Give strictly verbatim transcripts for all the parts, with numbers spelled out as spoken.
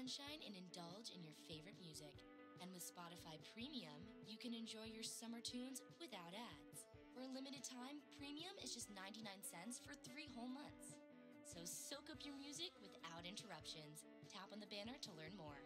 sunshine and indulge in your favorite music. And with Spotify Premium, you can enjoy your summer tunes without ads. For a limited time, Premium is just ninety-nine cents for three whole months. So soak up your music without interruptions. Tap on the banner to learn more.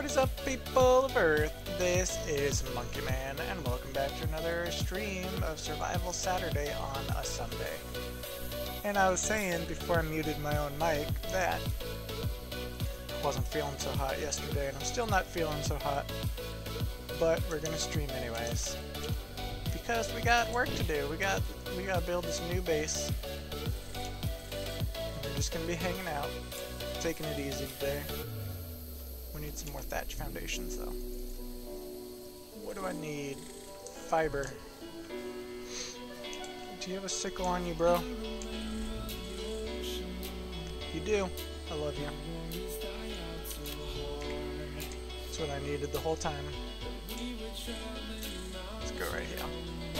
What is up, people of Earth? This is Monkey Man, and welcome back to another stream of Survival Saturday on a Sunday. And I was saying before I muted my own mic that I wasn't feeling so hot yesterday, and I'm still not feeling so hot, but we're gonna stream anyways because we got work to do. We got we gotta build this new base. And we're just gonna be hanging out, taking it easy today. We need some more thatch foundations though. What do I need? Fiber. Do you have a sickle on you, bro? You do. I love you. That's what I needed the whole time. Let's go right here.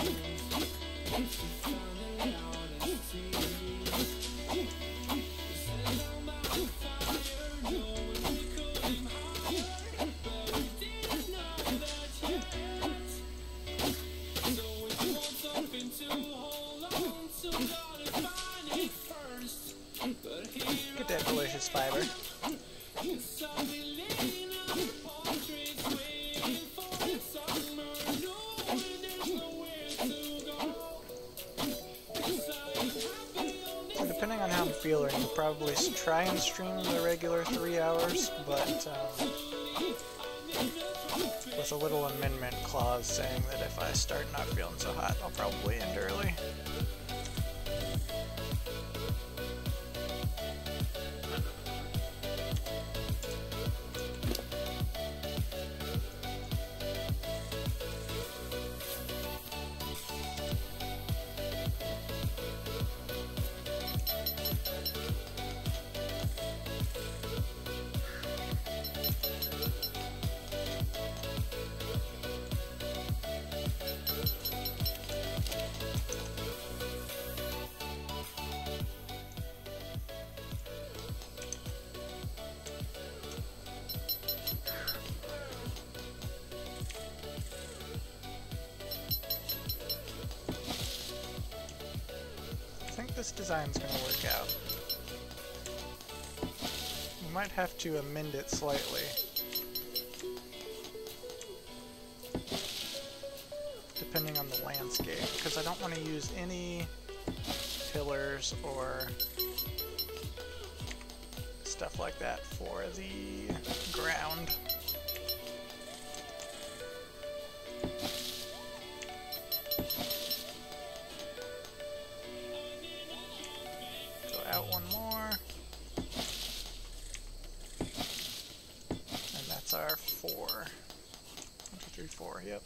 Get that delicious fiber. So depending on how I'm feeling, I'll probably try and stream the regular three hours, but um, with a little amendment clause saying that if I start not feeling so hot, I'll probably end early. I think this design's going to work out. We might have to amend it slightly. Depending on the landscape, because I don't want to use any pillars or stuff like that for the ground. Out one more, and that's our four. One, two, three, four. Yep.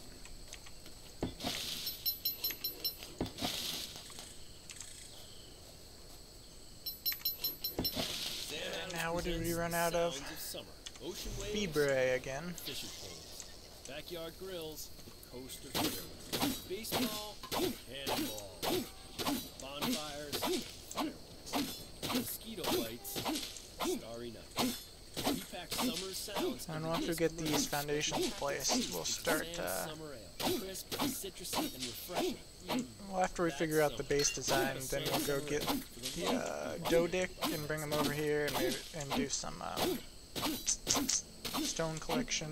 And now what did we run out of? Fibre again. Backyard grills, coaster grills, baseball, handball, bonfires, fireworks, mosquito bites, starry nights. We pack summer sounds. And once we get these foundations placed, we'll start. Uh, Crisp, citrusy, and refreshing. Mm. well, after we figure out the base design, then we'll go get the uh, Dodic and bring them over here and, maybe, and do some uh, stone collection.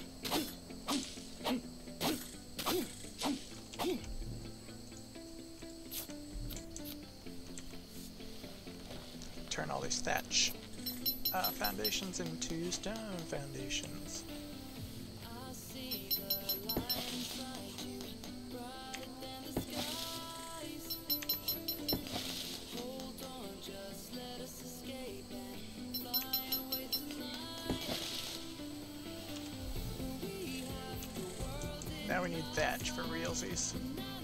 Turn all these thatch uh, foundations into stone foundations. Now we need thatch for realsies.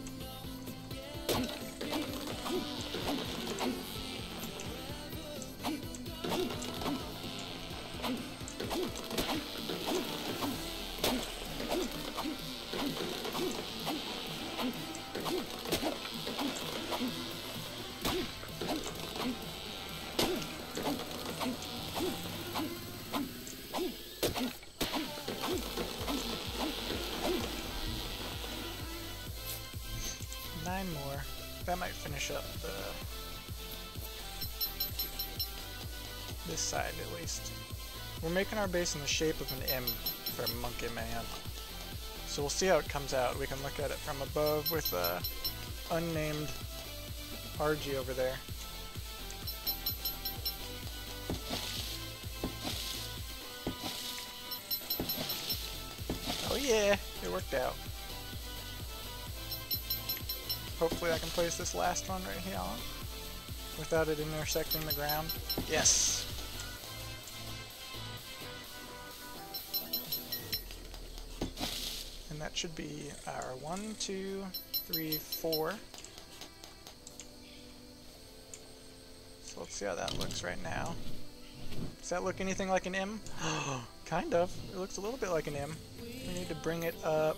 Nine more. That might finish up the this side at least. We're making our base in the shape of an M for Monkey Man. So we'll see how it comes out. We can look at it from above with uh, unnamed R G over there. Oh yeah, it worked out. Hopefully I can place this last one right here on without it intersecting the ground. Yes! And that should be our one, two, three, four. So let's see how that looks right now. Does that look anything like an M? Kind of. It looks a little bit like an M. We need to bring it up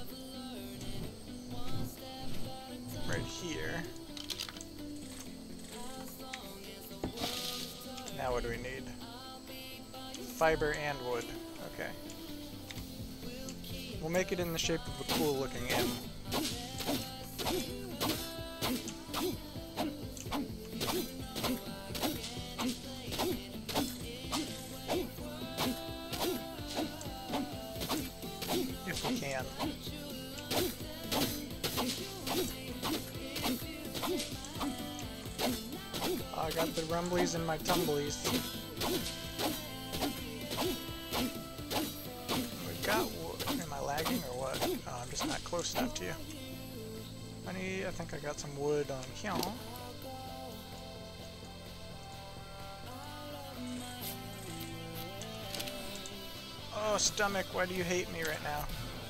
right here. Now what do we need? Fiber and wood. Okay. We'll make it in the shape of a cool looking M. If we can. I got the rumblies and my tumblies. We got wood. Am I lagging or what? Oh, I'm just not close enough to you. I need, I think I got some wood on here. Oh, stomach, why do you hate me right now?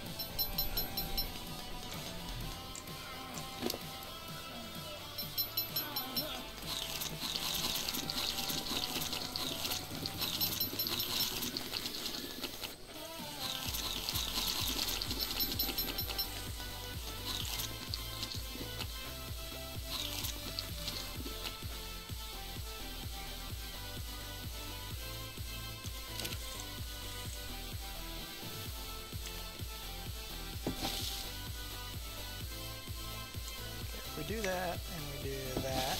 We do that, and we do that.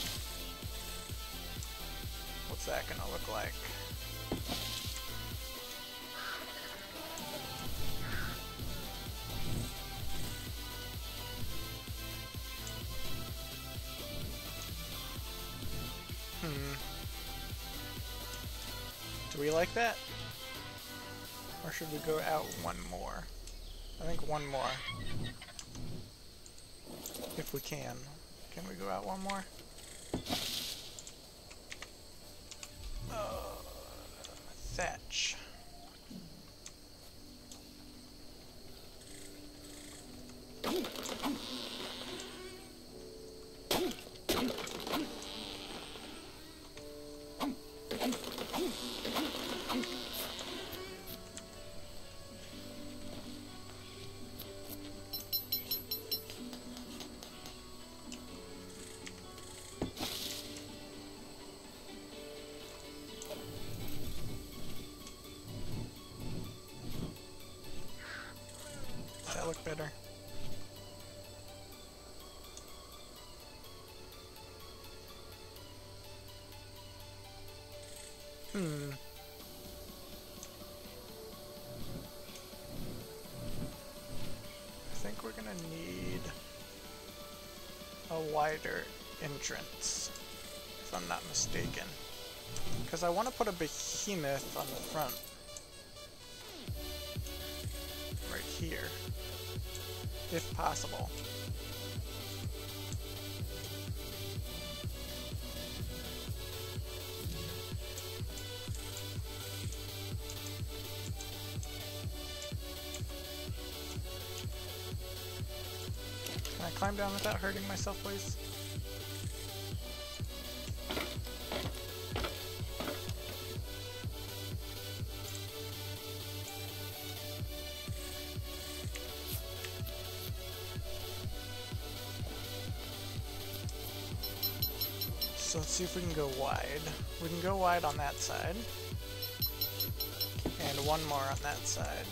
What's that gonna look like? Hmm. Do we like that? Or should we go out one more? I think one more. If we can. Can we go out one more? Uh, thatch. That look better. Hmm. I think we're gonna need a wider entrance, if I'm not mistaken. Because I want to put a behemoth on the front. Right here. If possible. Can I climb down without hurting myself, please? So let's see if we can go wide. We can go wide on that side. And one more on that side.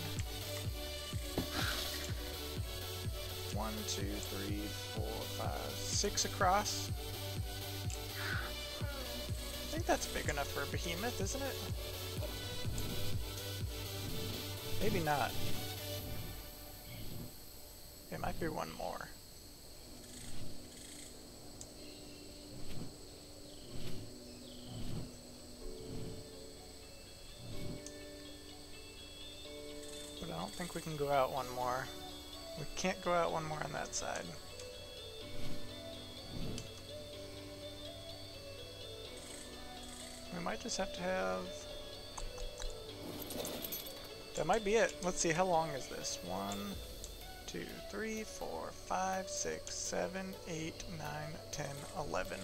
One, two, three, four, five, six across. I think that's big enough for a behemoth, isn't it? Maybe not. It might be one more. But I don't think we can go out one more. We can't go out one more on that side. We might just have to have... That might be it. Let's see, how long is this? One, two, three, four, five, six, seven, eight, nine, ten, eleven.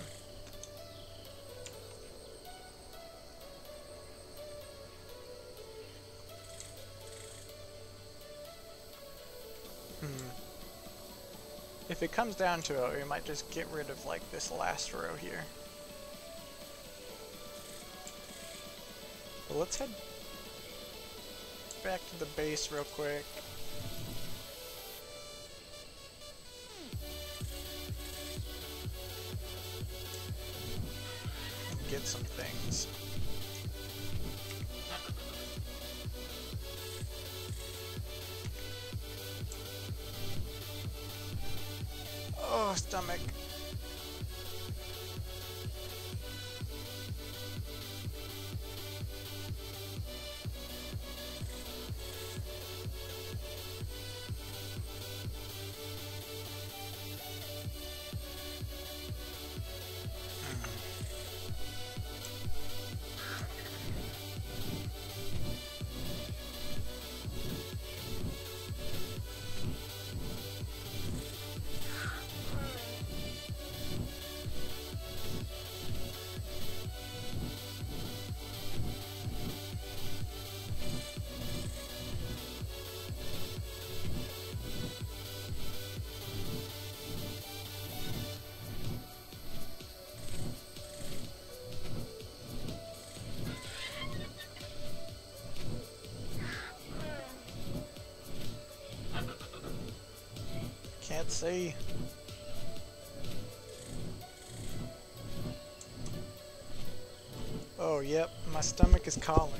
Hmm. If it comes down to it, we might just get rid of, like, this last row here. Well, let's head back to the base real quick. And get some things. Oh, stomach. Can't see. Oh, yep, my stomach is calling.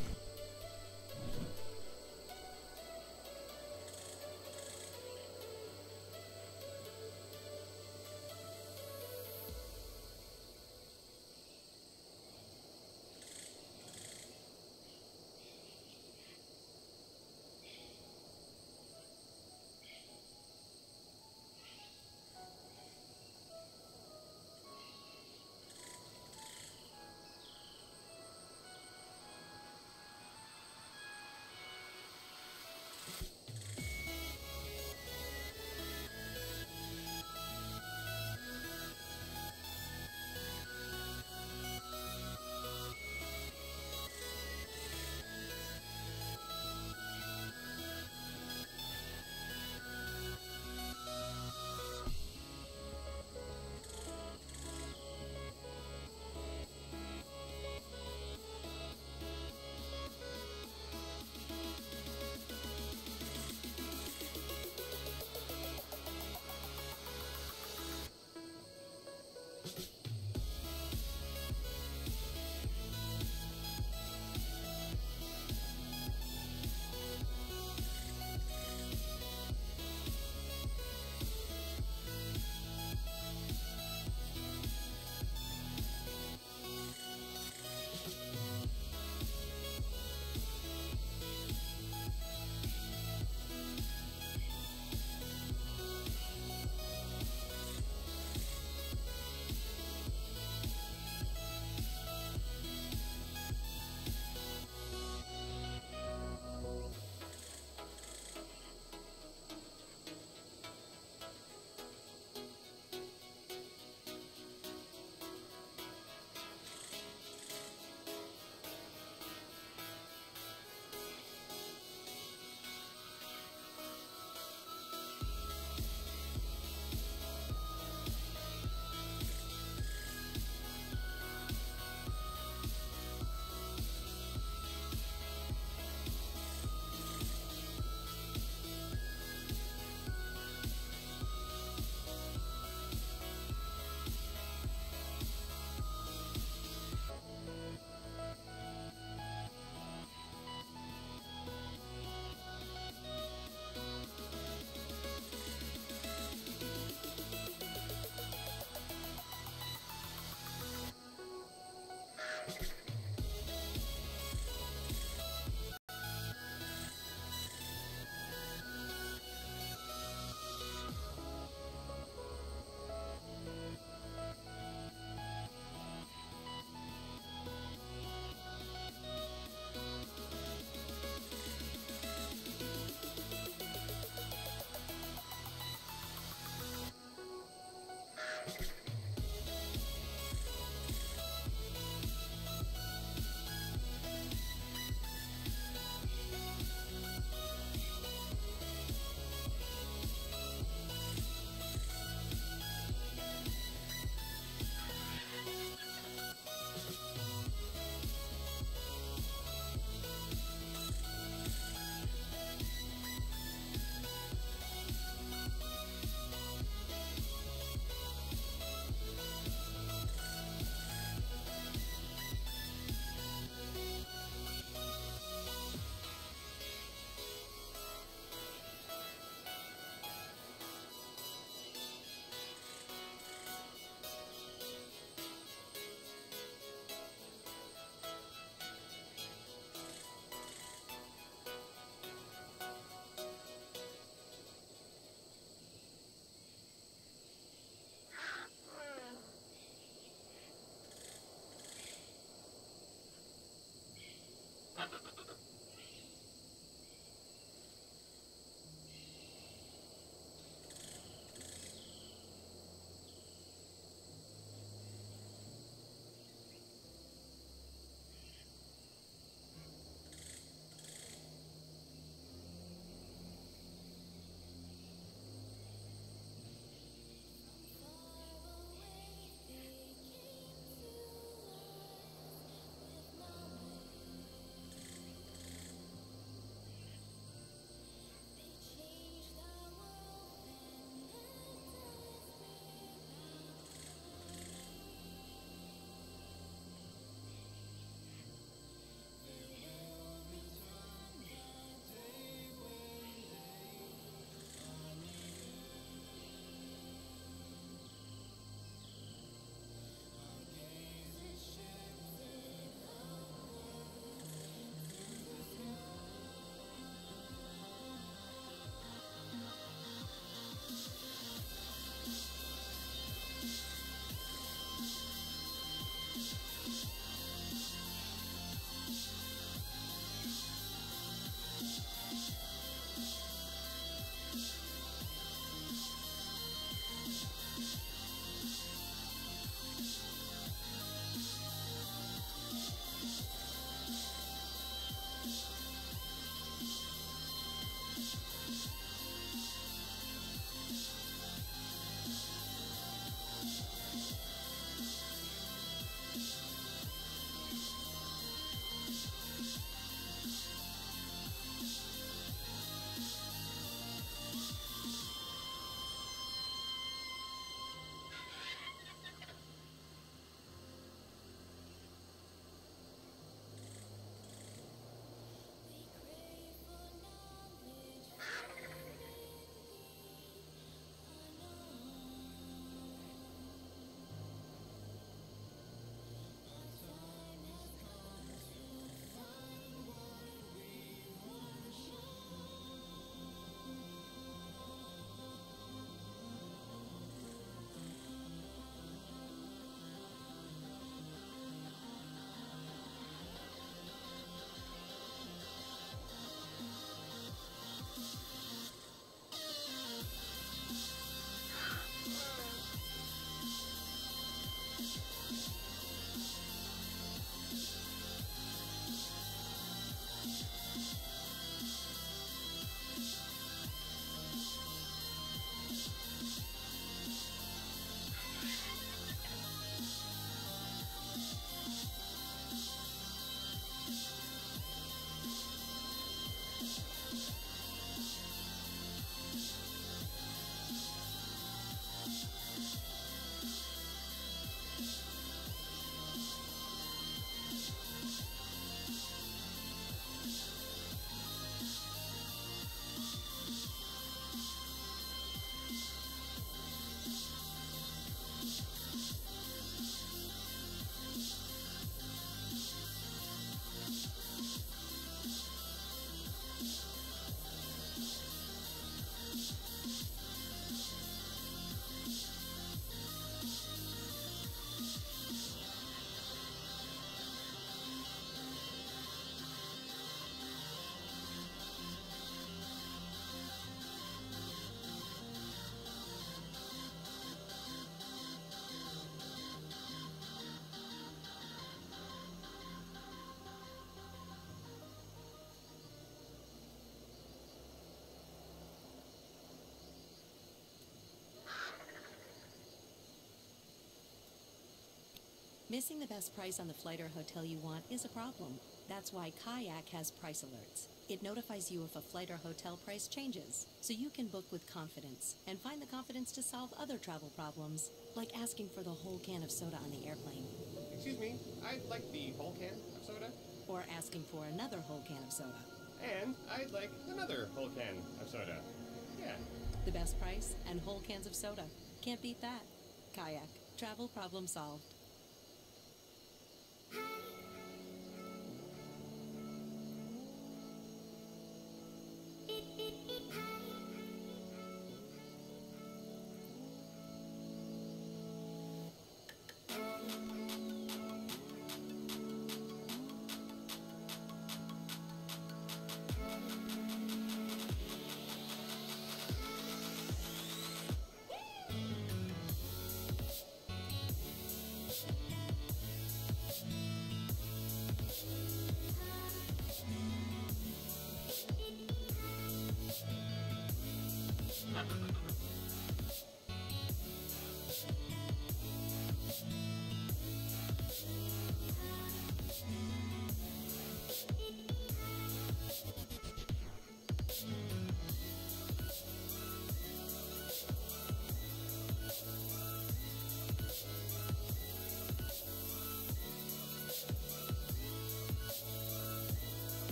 Missing the best price on the flight or hotel you want is a problem. That's why Kayak has price alerts. It notifies you if a flight or hotel price changes, so you can book with confidence and find the confidence to solve other travel problems, like asking for the whole can of soda on the airplane. Excuse me, I'd like the whole can of soda. Or asking for another whole can of soda. And I'd like another whole can of soda. Yeah. The best price and whole cans of soda. Can't beat that. Kayak. Travel problem solved.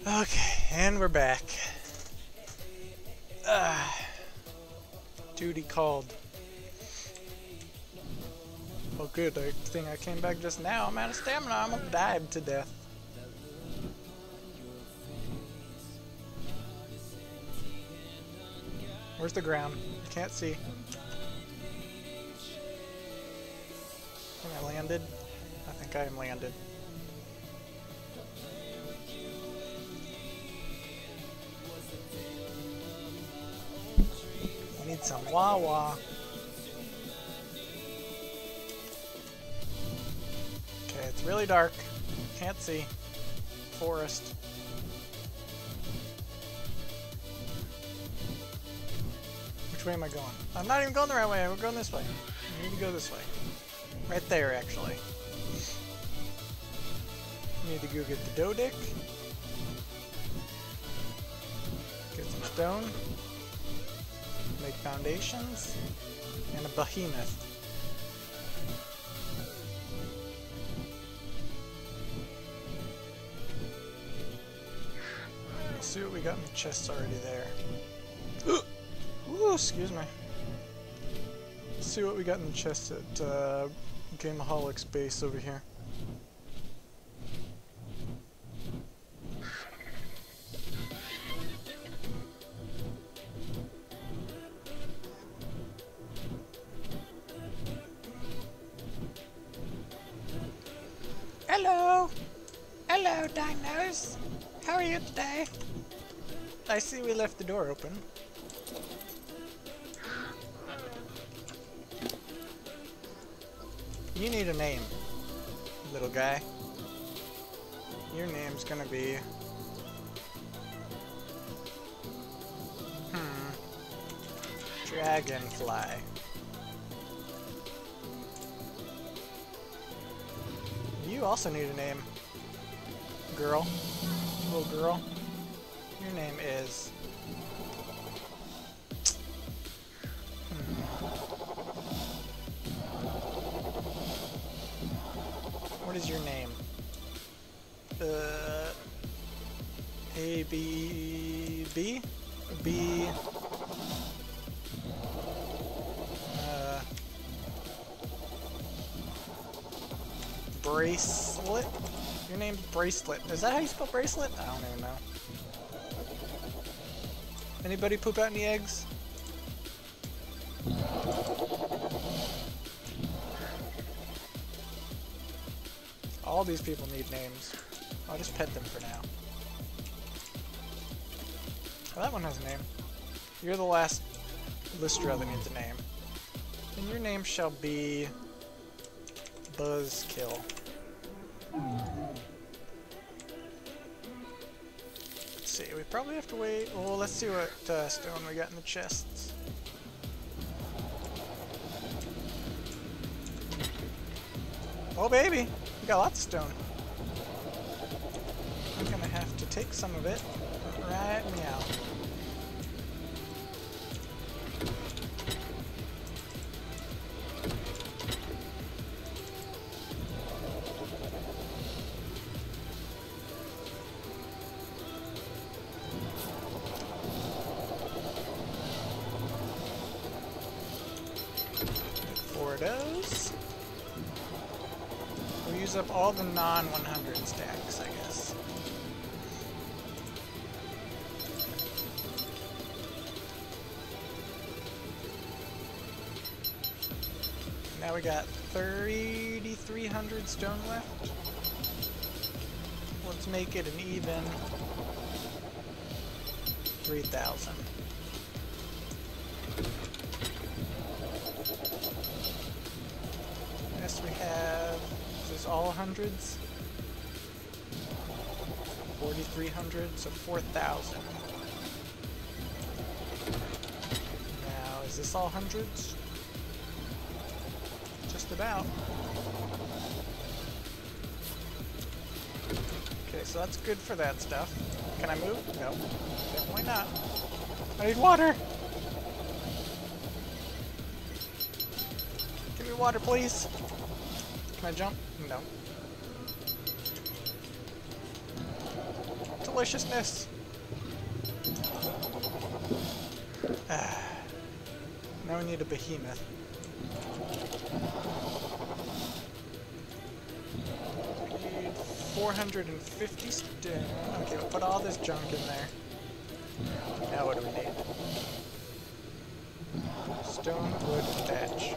Okay, and we're back. Ah, duty called. Oh good, I think I came back just now. I'm out of stamina. I'm gonna die to death. Where's the ground? Can't see. Am I landed? I think I am landed. I need some Wawa. Okay, it's really dark. Can't see. Forest. Which way am I going? I'm not even going the right way. We're going this way. I need to go this way. Right there, actually. Need to go get the Dodic. Get some stone. Make foundations. And a behemoth. Let's see what we got in the chests already there. Ooh, excuse me. Let's see what we got in the chest at uh, Gameaholic's base over here. Hello! Hello, dinos! How are you today? I see we left the door open. You need a name, little guy. Your name's gonna be... Hmm... Dragonfly. You also need a name. Girl. Little girl. Your name is... What is your name? Uh, A B B B. Uh, bracelet. Your name's Bracelet. Is that how you spell bracelet? I don't even know. Anybody poop out any eggs? All these people need names. I'll just pet them for now. Oh, that one has a name. You're the last Lystra that needs a name. And your name shall be... Buzzkill. Let's see, we probably have to wait... Well, let's see what uh, stone we got in the chests. Oh baby! We got lots of stone. I'm gonna have to take some of it right meow. Four of those. We'll use up all the non one hundred stacks, I guess. Now we got thirty-three hundred stone left. Let's make it an even three thousand. Yes, we have... Is this all hundreds? forty-three hundred, so four thousand. Now, is this all hundreds? Just about. Okay, so that's good for that stuff. Can I move? No, definitely not. I need water! Give me water, please! Can I jump? No. Deliciousness. Ah. Now we need a behemoth. We need four hundred fifty stone. Okay, we'll put all this junk in there. Now what do we need? Stone, wood, thatch.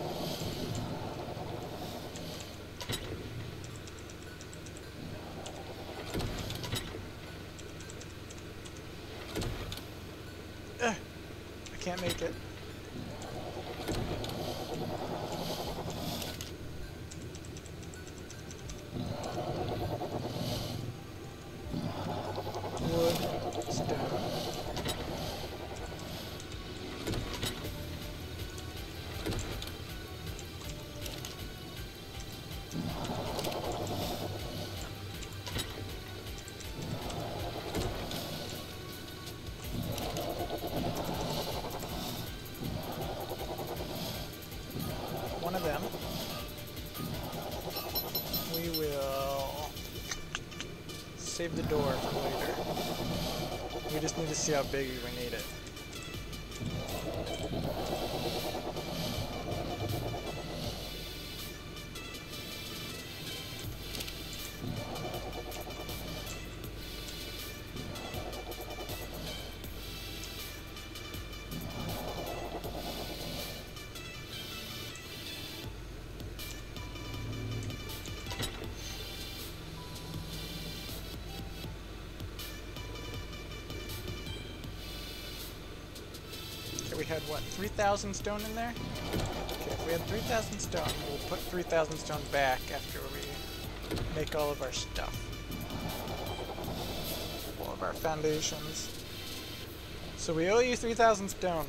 Ugh, I can't make it. Wood, stone. One of them. We will save the door for later. We just need to see how big we need it. We had, what, three thousand stone in there? Okay, if we had three thousand stone, we'll put three thousand stone back after we make all of our stuff. All of our foundations. So we owe you three thousand stone.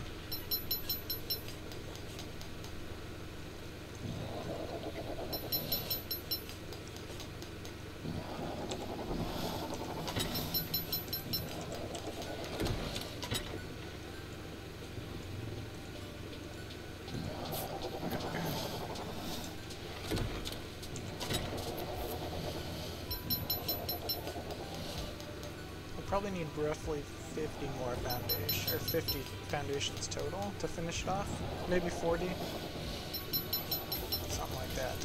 Probably need roughly fifty more foundation, or fifty foundations total to finish it off. Maybe forty. Something like that.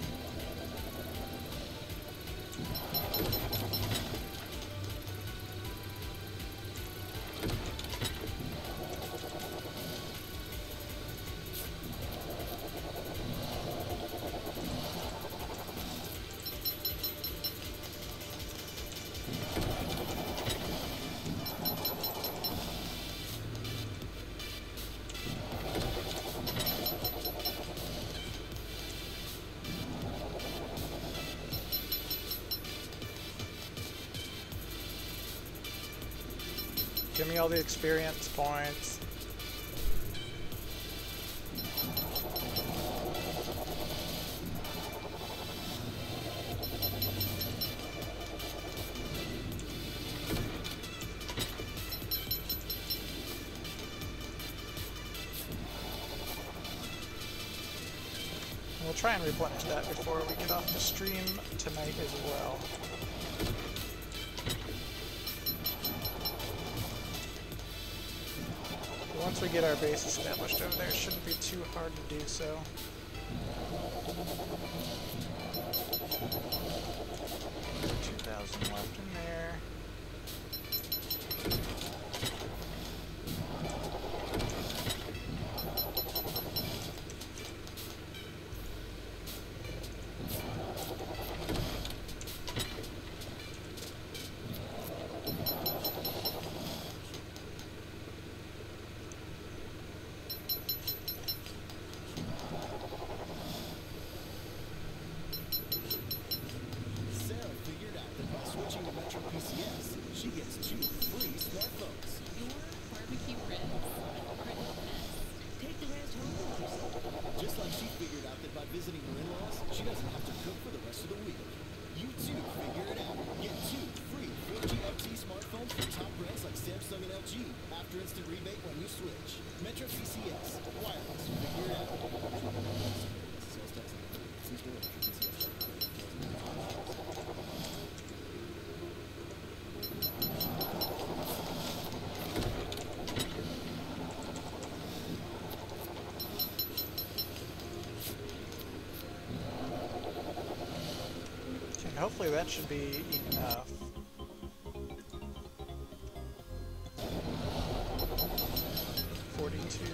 Give me all the experience points. We'll try and replenish that before we get off the stream tonight as well. Once we get our base established over there, it shouldn't be too hard to do so. two thousand left in there. Hopefully that should be enough. forty-two.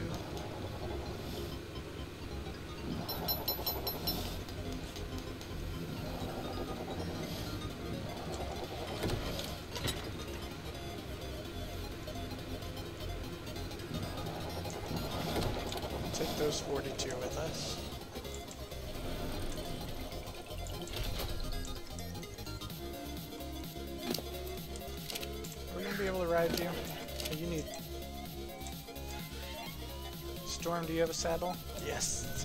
Take those forty-two with us. We're gonna be able to ride you. You need... Storm, do you have a saddle? Yes.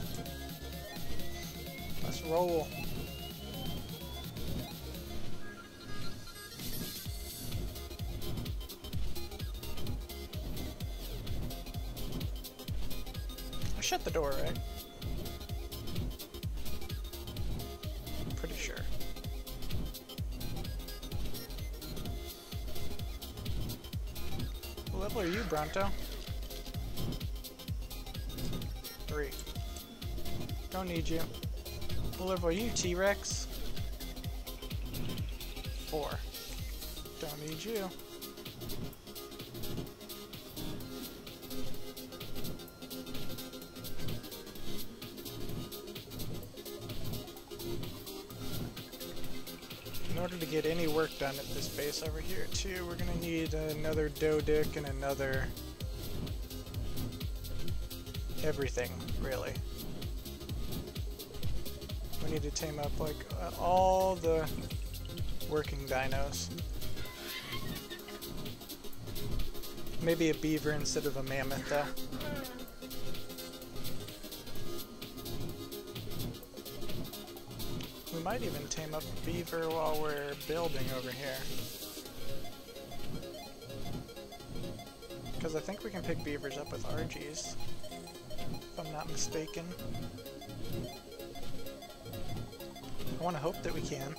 Let's roll. I shut the door, right? Pretty sure. What level are you, Bronto? Three. Don't need you. What level are you, T-Rex? Four. Don't need you. In order to get any work done at this base over here too, we're gonna need another Doedic and another everything, really. We need to tame up like uh, all the working dinos. Maybe a beaver instead of a mammoth though. We might even tame up a beaver while we're building over here. Because I think we can pick beavers up with R Gs, if I'm not mistaken. I want to hope that we can.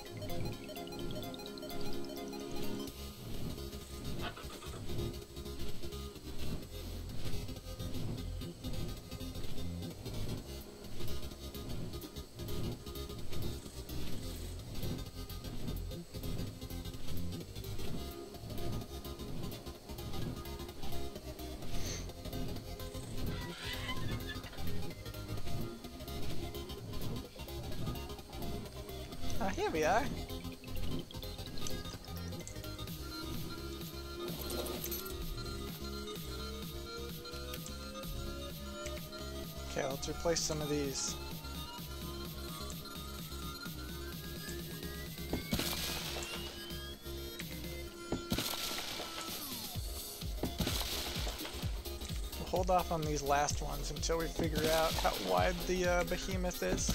Ah, here we are. Okay, let's replace some of these. We'll hold off on these last ones until we figure out how wide the uh, behemoth is.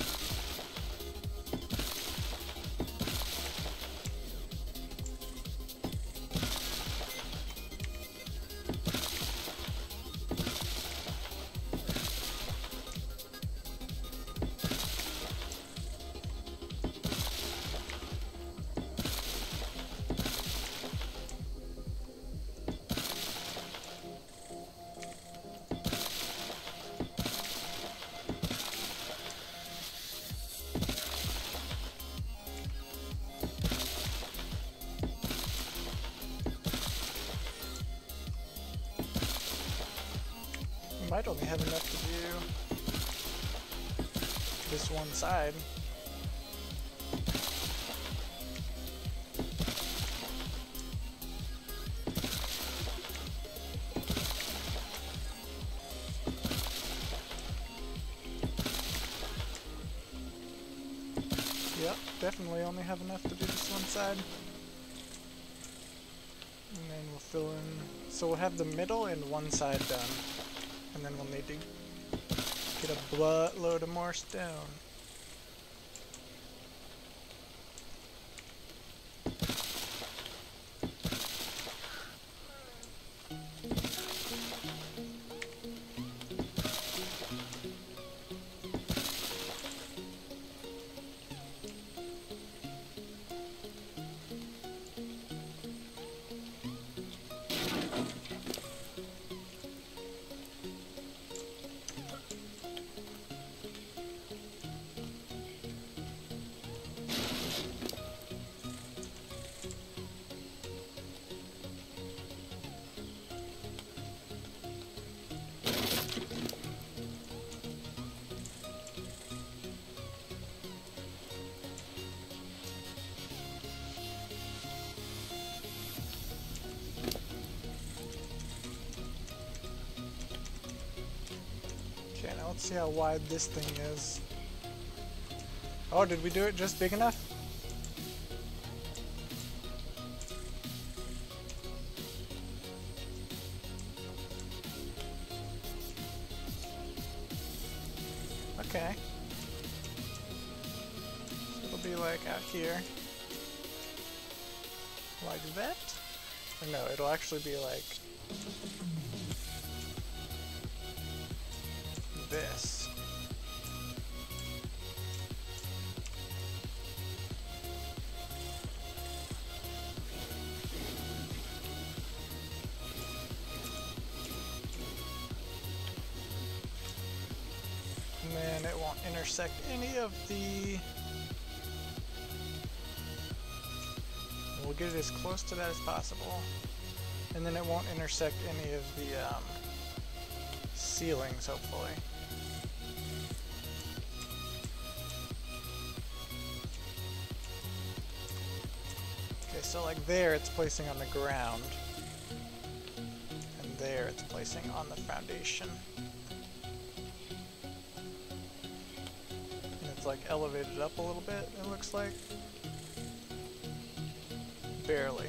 Might only have enough to do this one side. Yep, definitely only have enough to do this one side. And then we'll fill in, so we'll have the middle and one side done. And then we'll need to get a buttload of more stone. let's see how wide this thing is. Oh, did we do it just big enough? Okay. So it'll be like out here. Like that? Or no, it'll actually be like this. And then it won't intersect any of the... We'll get it as close to that as possible. And then it won't intersect any of the um, ceilings, hopefully. Okay, so like there it's placing on the ground. And there it's placing on the foundation. And it's like elevated up a little bit, it looks like. Barely.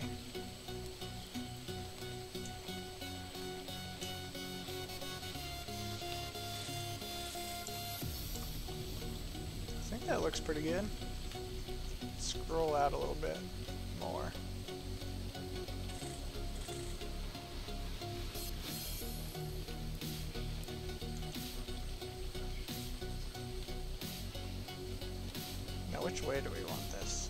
I think that looks pretty good. Scroll out a little bit more. Now, which way do we want this?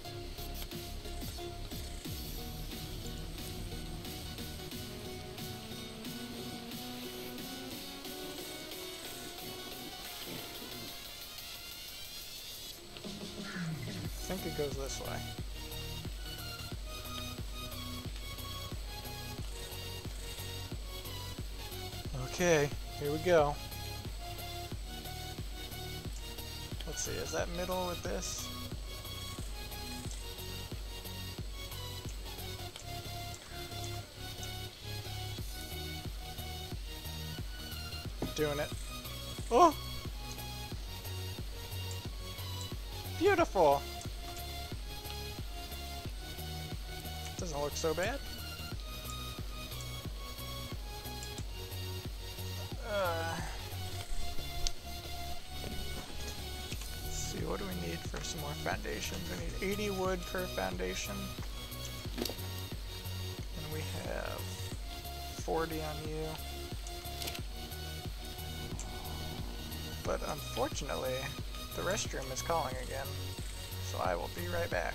I think it goes this way. Okay, here we go. Let's see, is that middle with this? Doing it. Oh! Beautiful! Doesn't look so bad. Uh, let's see, what do we need for some more foundations? We need eighty wood per foundation. And we have forty on you. But unfortunately, the restroom is calling again, so I will be right back.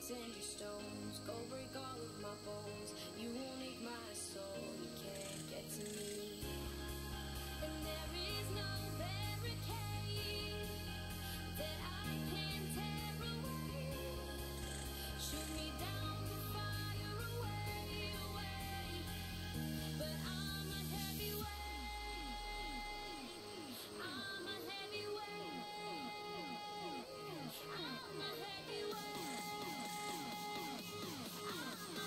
and your stones, go break all of my bones. You won't ache my soul, you can't get to me. And there is no barricade that I can tear away. Shoot me down the fire away, away. But I'm a heavyweight. I'm a heavyweight. I'm a heavyweight. I'm a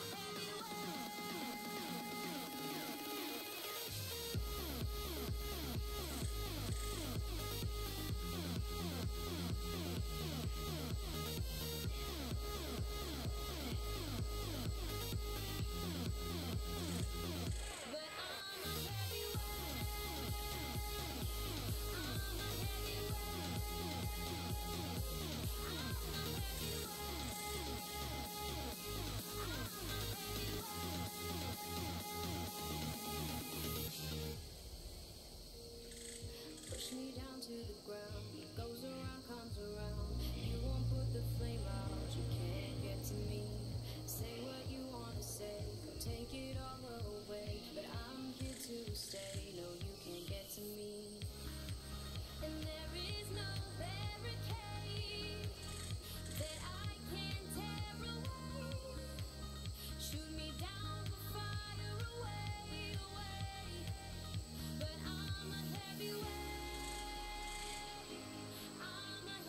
push me down to the ground. What goes around comes around. You won't put the flame out. You can't get to me. Say what you wanna say. Go take it all away. But I'm here to stay. No, you can't get to me. And there is no barricade that I can tear away. Shoot me down the fire away, away. But I'm a heavyweight. I'm a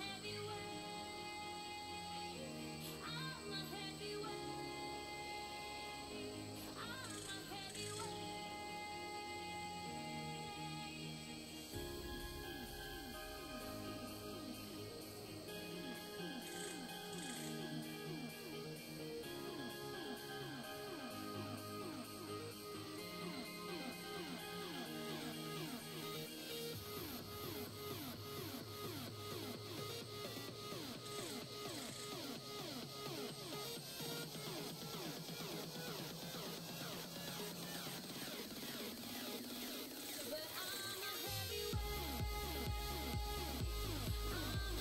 heavyweight. I'm a heavyweight. I'm a heavyweight. But I'm a heavyweight. I'm a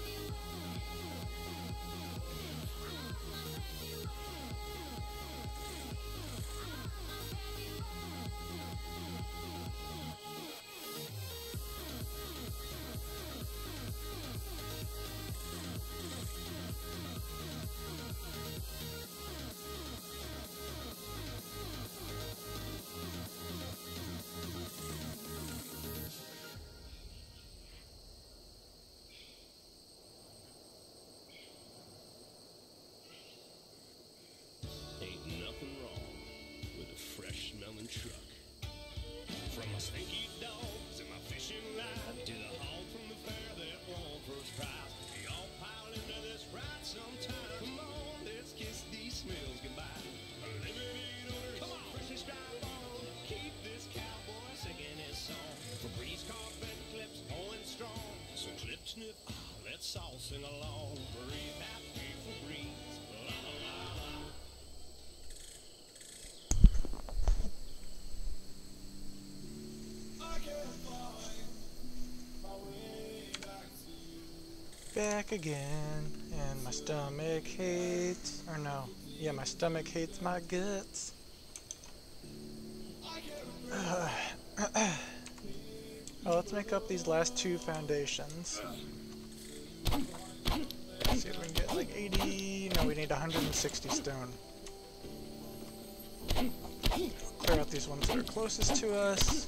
Ain't nothing wrong with a fresh smelling truck. From my stinky dogs and my fishing line to the hog from the fair that won first prize. We all pile into this ride sometime. Come on, let's kiss these smells goodbye. Eliminate odors, come on, fresh and stripe on. Keep this cowboy singing his song. For breeze carpet clips going strong. So clip snip, ah, let's all sing along. Breathe happy for breeze. La la la la. Back again, and my stomach hates, or no, yeah, my stomach hates my guts. Uh, well, let's make up these last two foundations. Let's see if we can get like eighty, no, we need one hundred sixty stone. Clear out these ones that are closest to us.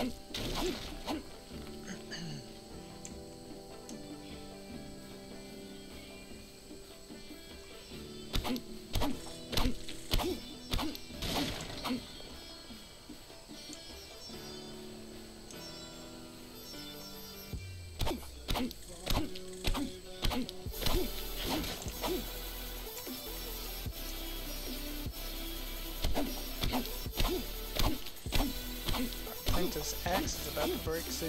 I think this axe is about to break soon.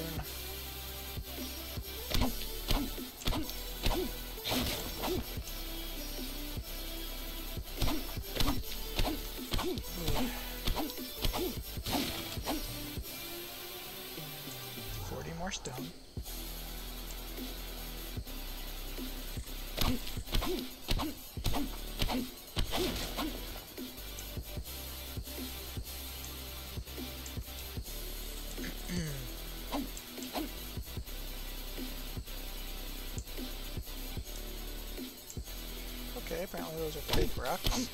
Forty more stone. Okay, apparently those are fake rocks.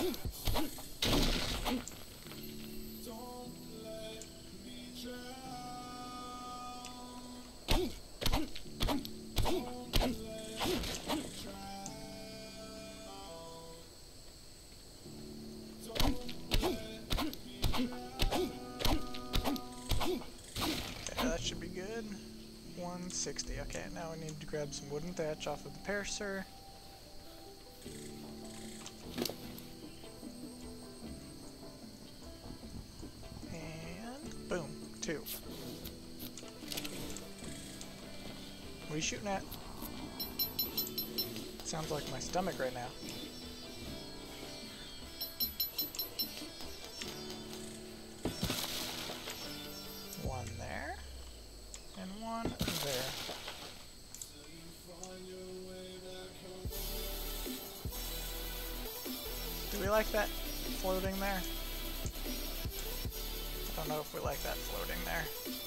Okay, that should be good. one sixty. Okay, now we need to grab some wooden thatch off of the piercer. And boom, two. What are you shooting at? Sounds like my stomach right now. One there, and one there. Do we like that floating there? I don't know if we like that floating there.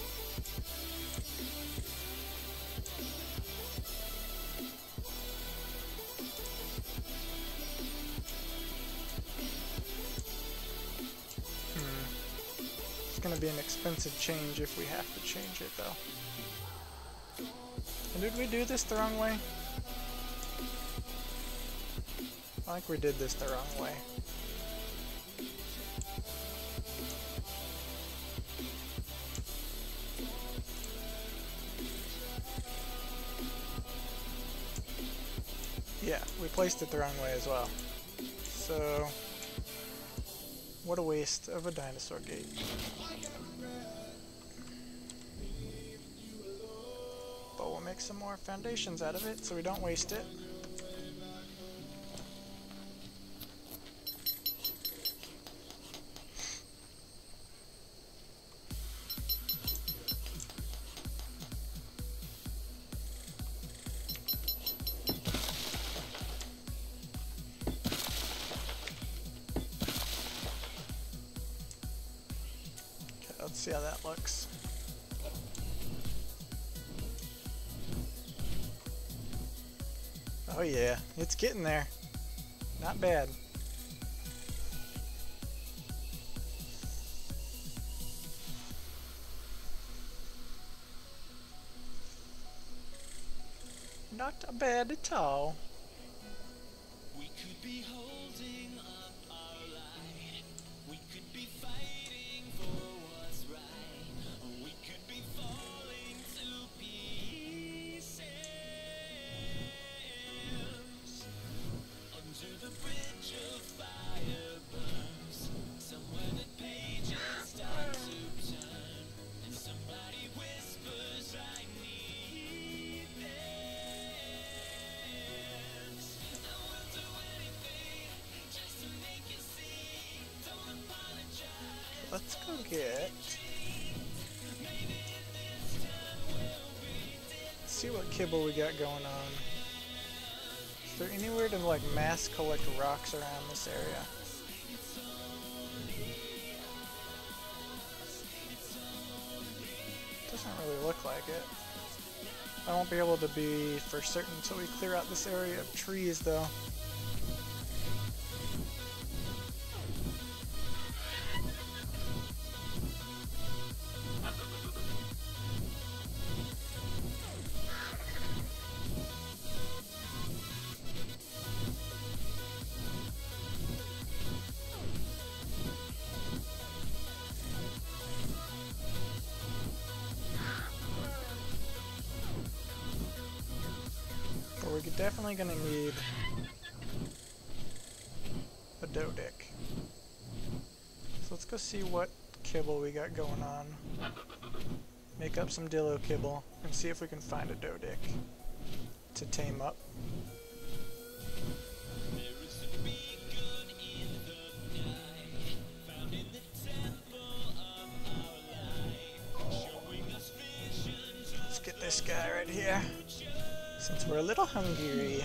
Gonna be an expensive change if we have to change it though. And did we do this the wrong way? I think we did this the wrong way. Yeah, we placed it the wrong way as well. So, what a waste of a dinosaur gate. But we'll make some more foundations out of it so we don't waste it. Let's see how that looks. Oh yeah, it's getting there. Not bad. Not bad at all. We could be holding up our light. We could be fighting for what's right. We could be falling to pieces. Under the bridge of fire burns. Somewhere the pages start to turn. And somebody whispers, I need this. I will do anything just to make you see. Don't apologize. Let's go get. Let's see what kibble we got going on. Is there anywhere to like mass collect rocks around this area? Doesn't really look like it. I won't be able to be for certain until we clear out this area of trees though. But we're definitely gonna need a Dodic. So let's go see what kibble we got going on. Make up some Dillo kibble and see if we can find a Dodic to tame up. There is a beacon in the night, found in the temple of our life, showing us visions of Let's get this guy right here, since we're a little hungry.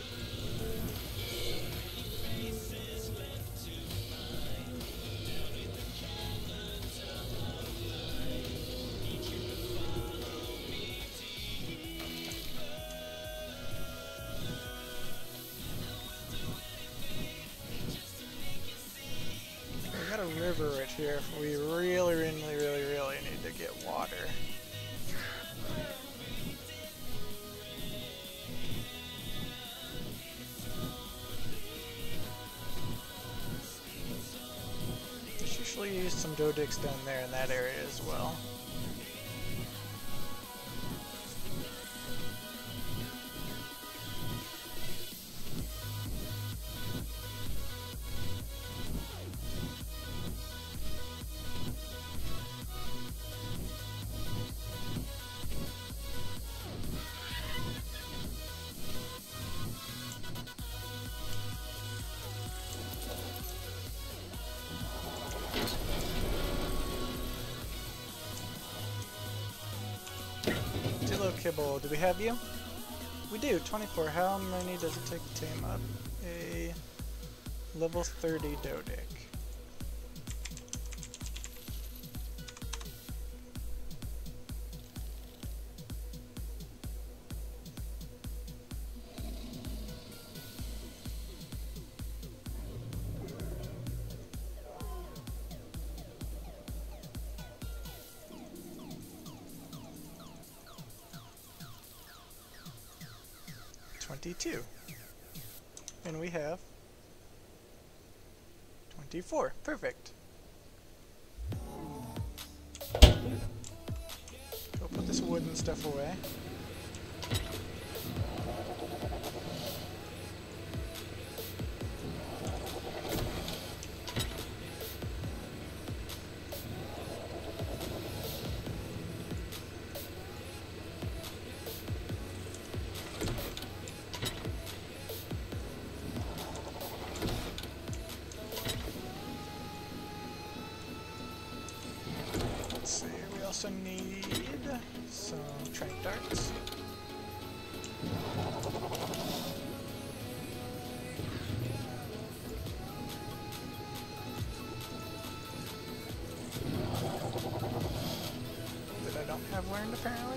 faces left to find. Down in the caverns of our life, need you to follow me deeper. I will do river right here. We really, really, really, really need to get water. There's usually some Dodicks down there in that area as well. Kibble, do we have you? We do, twenty-four. How many does it take to tame up a level thirty Dodic? twenty-two. And we have twenty-four. Perfect. Go put this wood and stuff away. Also need some trank darts. That I don't have learned apparently.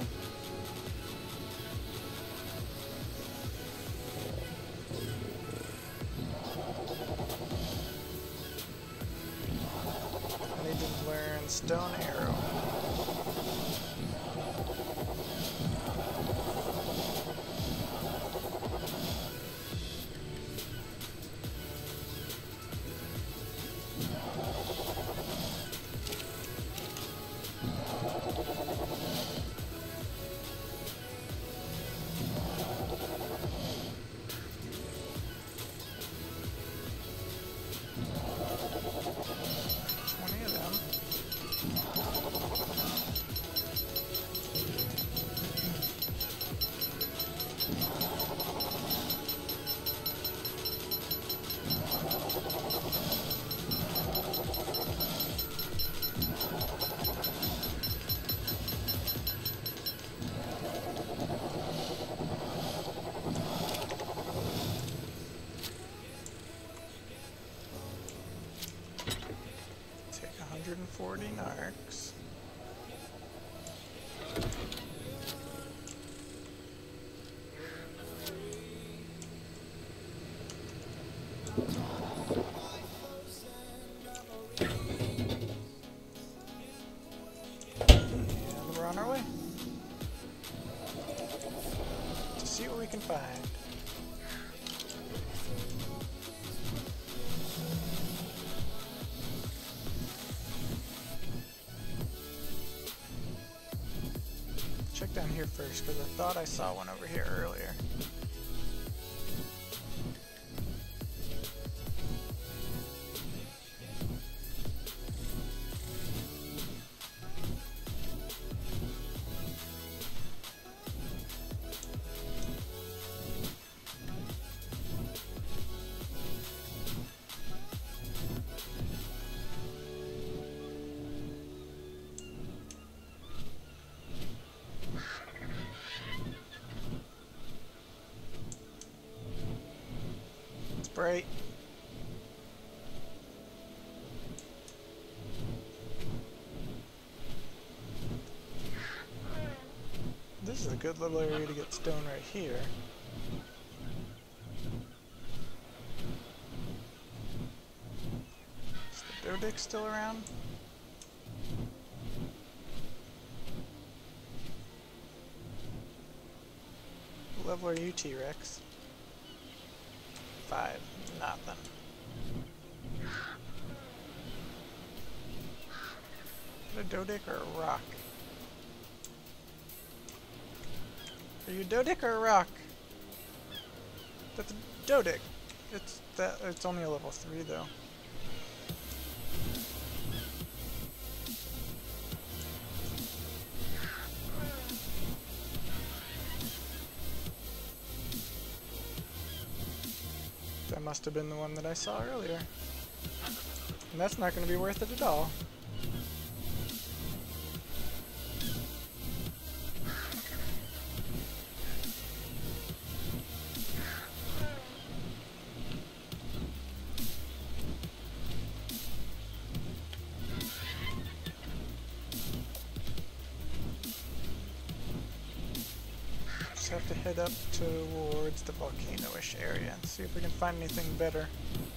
I need to learn stone arrow. one hundred forty narcs. And we're on our way to see what we can find. Check down here first, because I thought I saw one over here earlier. Right. This is a good little area to get stone right here. It's the Doedic still around? What level are you, T-Rex? Five. Nothing. Is it a Doedic or a rock? Are you a Doedic or a rock? That's a Doedic. It's that. It's only a level three though. That must have been the one that I saw earlier. And that's not going to be worth it at all. Just have to head up towards the volcano-ish area and see if we can find anything better.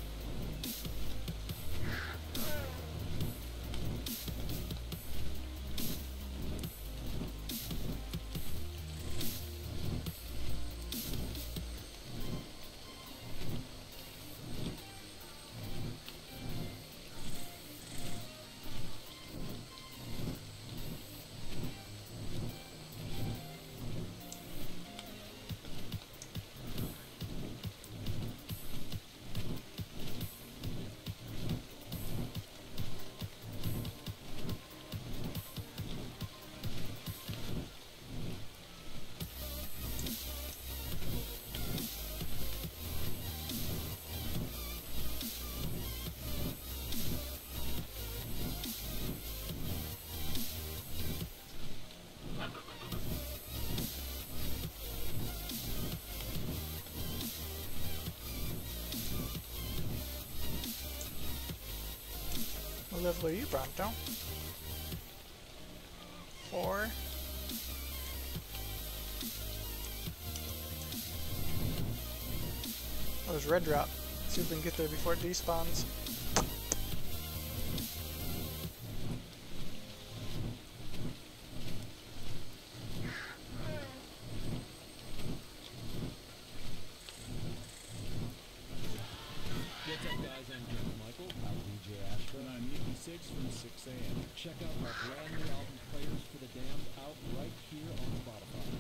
What level are you, Bronto? Four. Oh, there's Red Drop. Let's see if we can get there before it despawns. What's up, guys? I'm Jeff Michael. I'm D J Ashford. And I'm Nikki Six from six A M. Check out our brand new album, Players for the Damned, out right here on Spotify.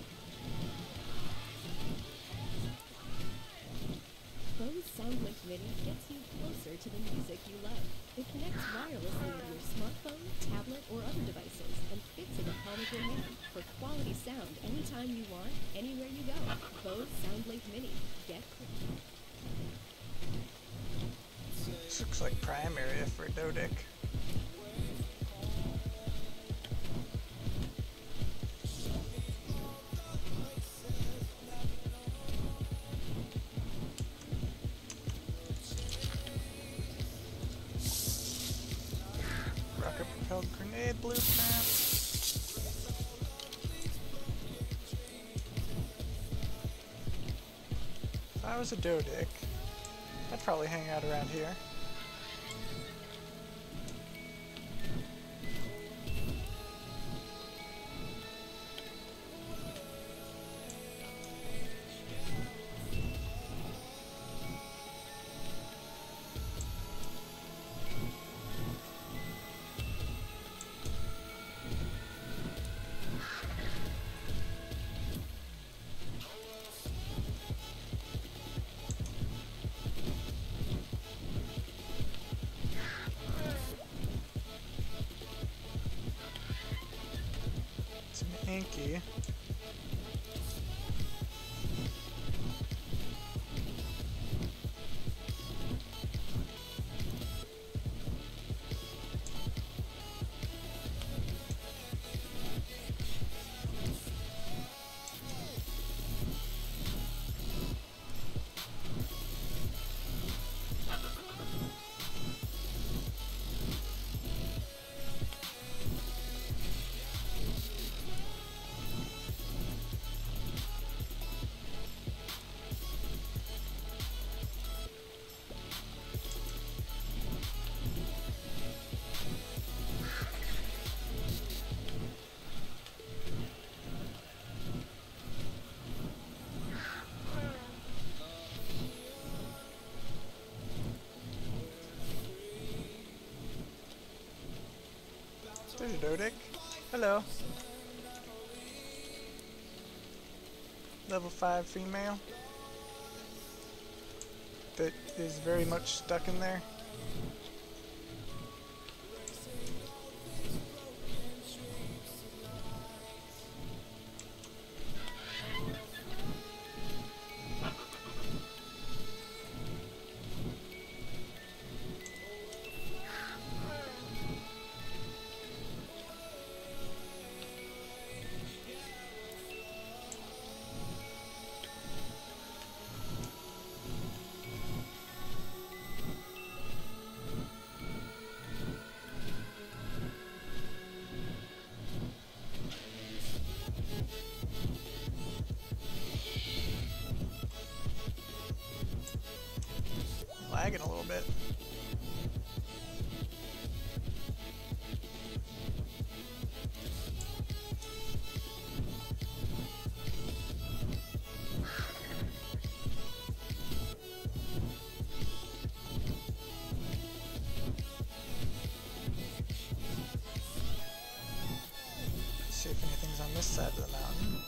Bose SoundLink Mini gets you closer to the music you love. It connects wirelessly with your smartphone, tablet, or other devices and fits in the palm of your hand for quality sound anytime you want, anywhere you go. Bose SoundLink Mini. Get clean. This looks like prime area for Doedic. Rocket propelled grenade blueprint. If I was a Doedic, I'd probably hang out around here. Hanky. There's a Dodic. Hello. Level five female. That is very much stuck in there. Lagging a little bit. Let's see if anything's on this side of the mountain.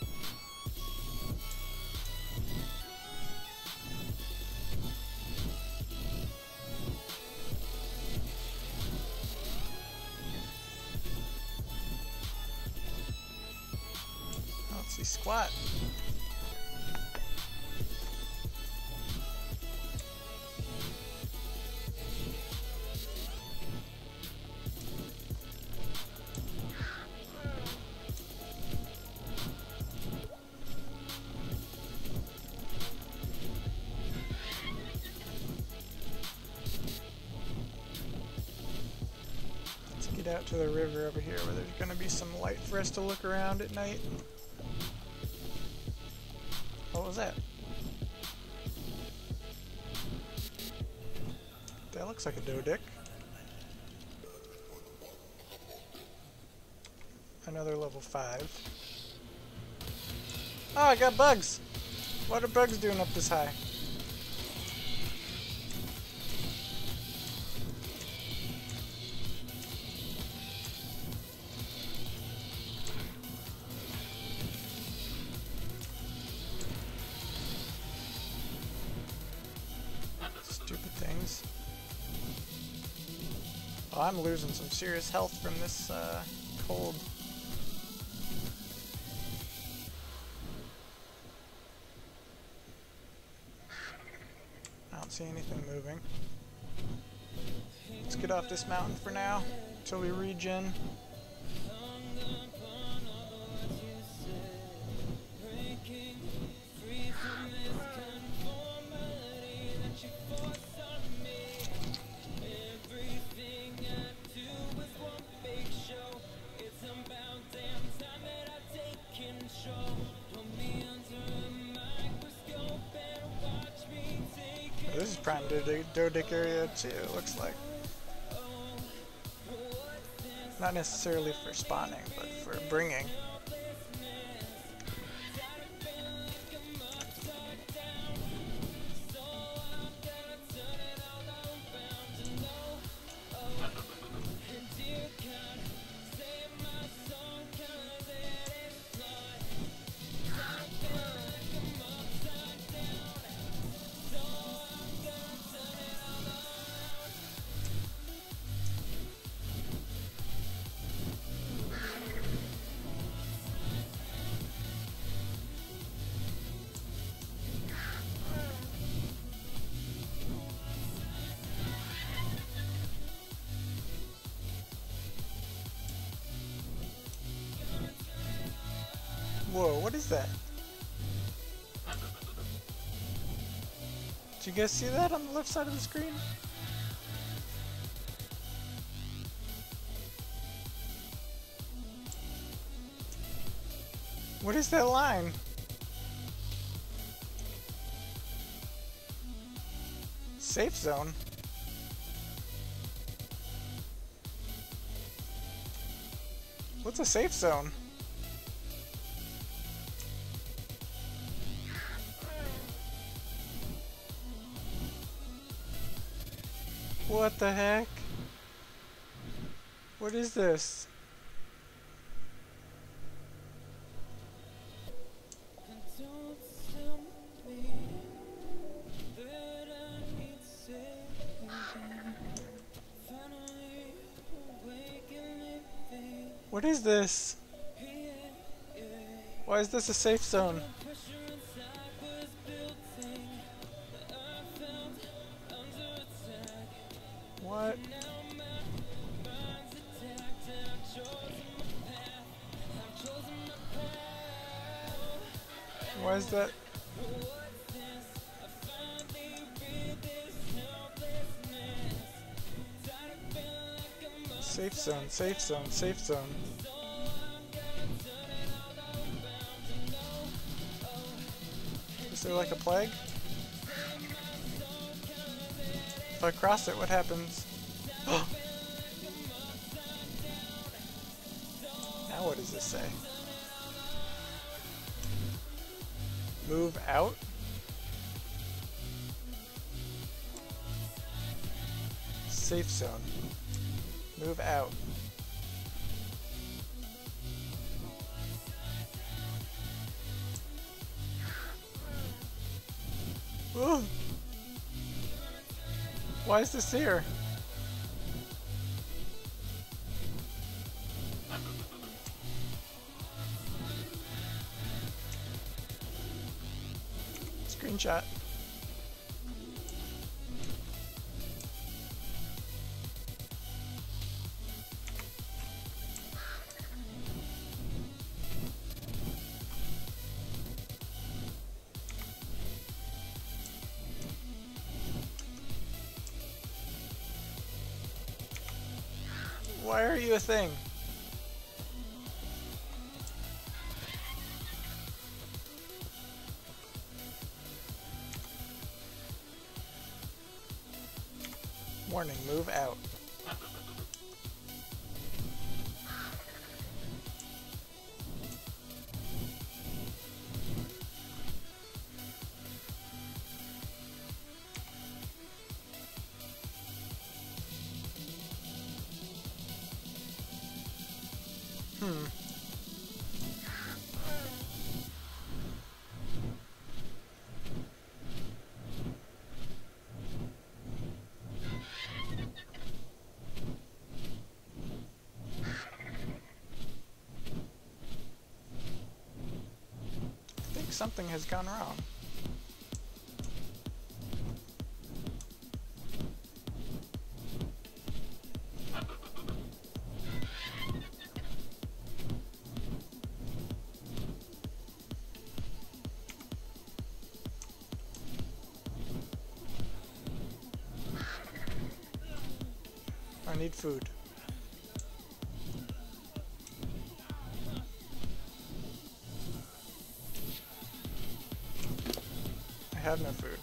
See squat. Let's get out to the river over here where there's going to be some light for us to look around at night. What was that? That looks like a Dodic. Another level five. Oh, I got bugs! What are bugs doing up this high? Stupid things. Oh, I'm losing some serious health from this uh, cold. I don't see anything moving. Let's get off this mountain for now until we regen. This is prime Dodic area too, it looks like. Not necessarily for spawning, but for bringing. Whoa, what is that? Did you guys see that on the left side of the screen? What is that line? Safe zone? What's a safe zone? What the heck? What is this? What is this? Why is this a safe zone? What? Why is that? Safe zone, safe zone, safe zone. Is there like a plague? If I cross it, what happens? Now what does this say? Move out? Safe zone. Move out. Ooh. Why is this here? Screenshot. Why are you a thing? Warning, move out. Hmm. I think something has gone wrong. I need food. I have no food.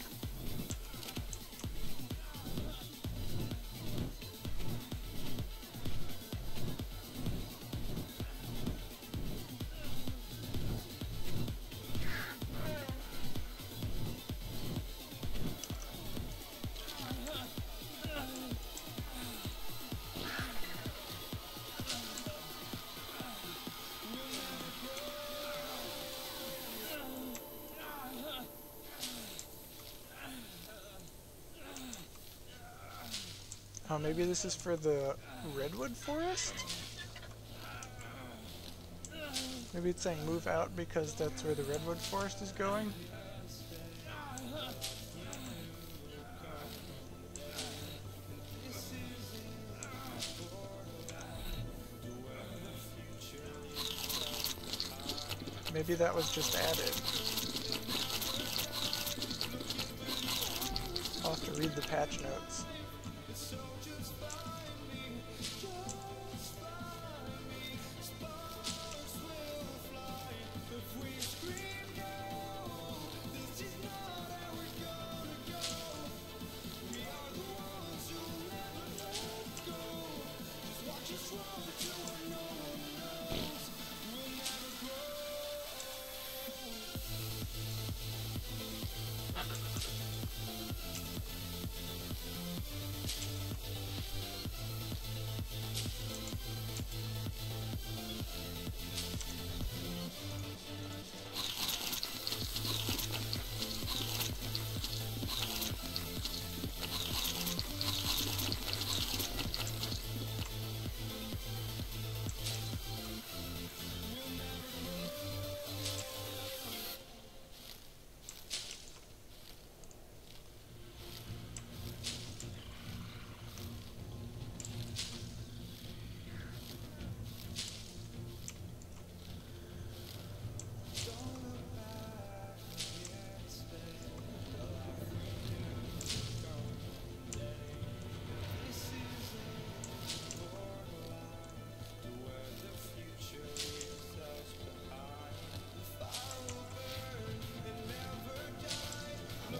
Oh, maybe this is for the redwood forest? Maybe it's saying move out because that's where the redwood forest is going? Maybe that was just added. I'll have to read the patch notes.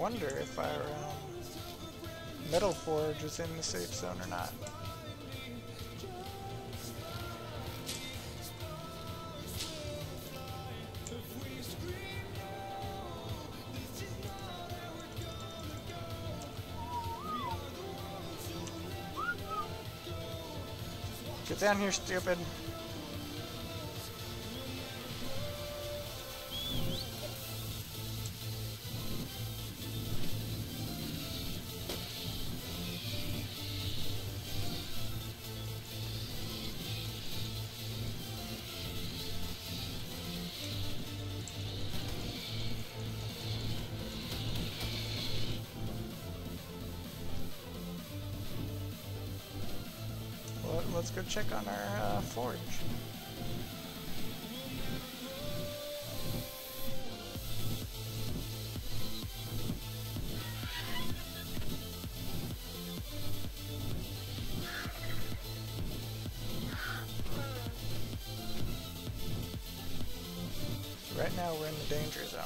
wonder if our um, Metal Forge is in the safe zone or not. Get down here, stupid. Let's go check on our uh, forge. Right now we're in the danger zone.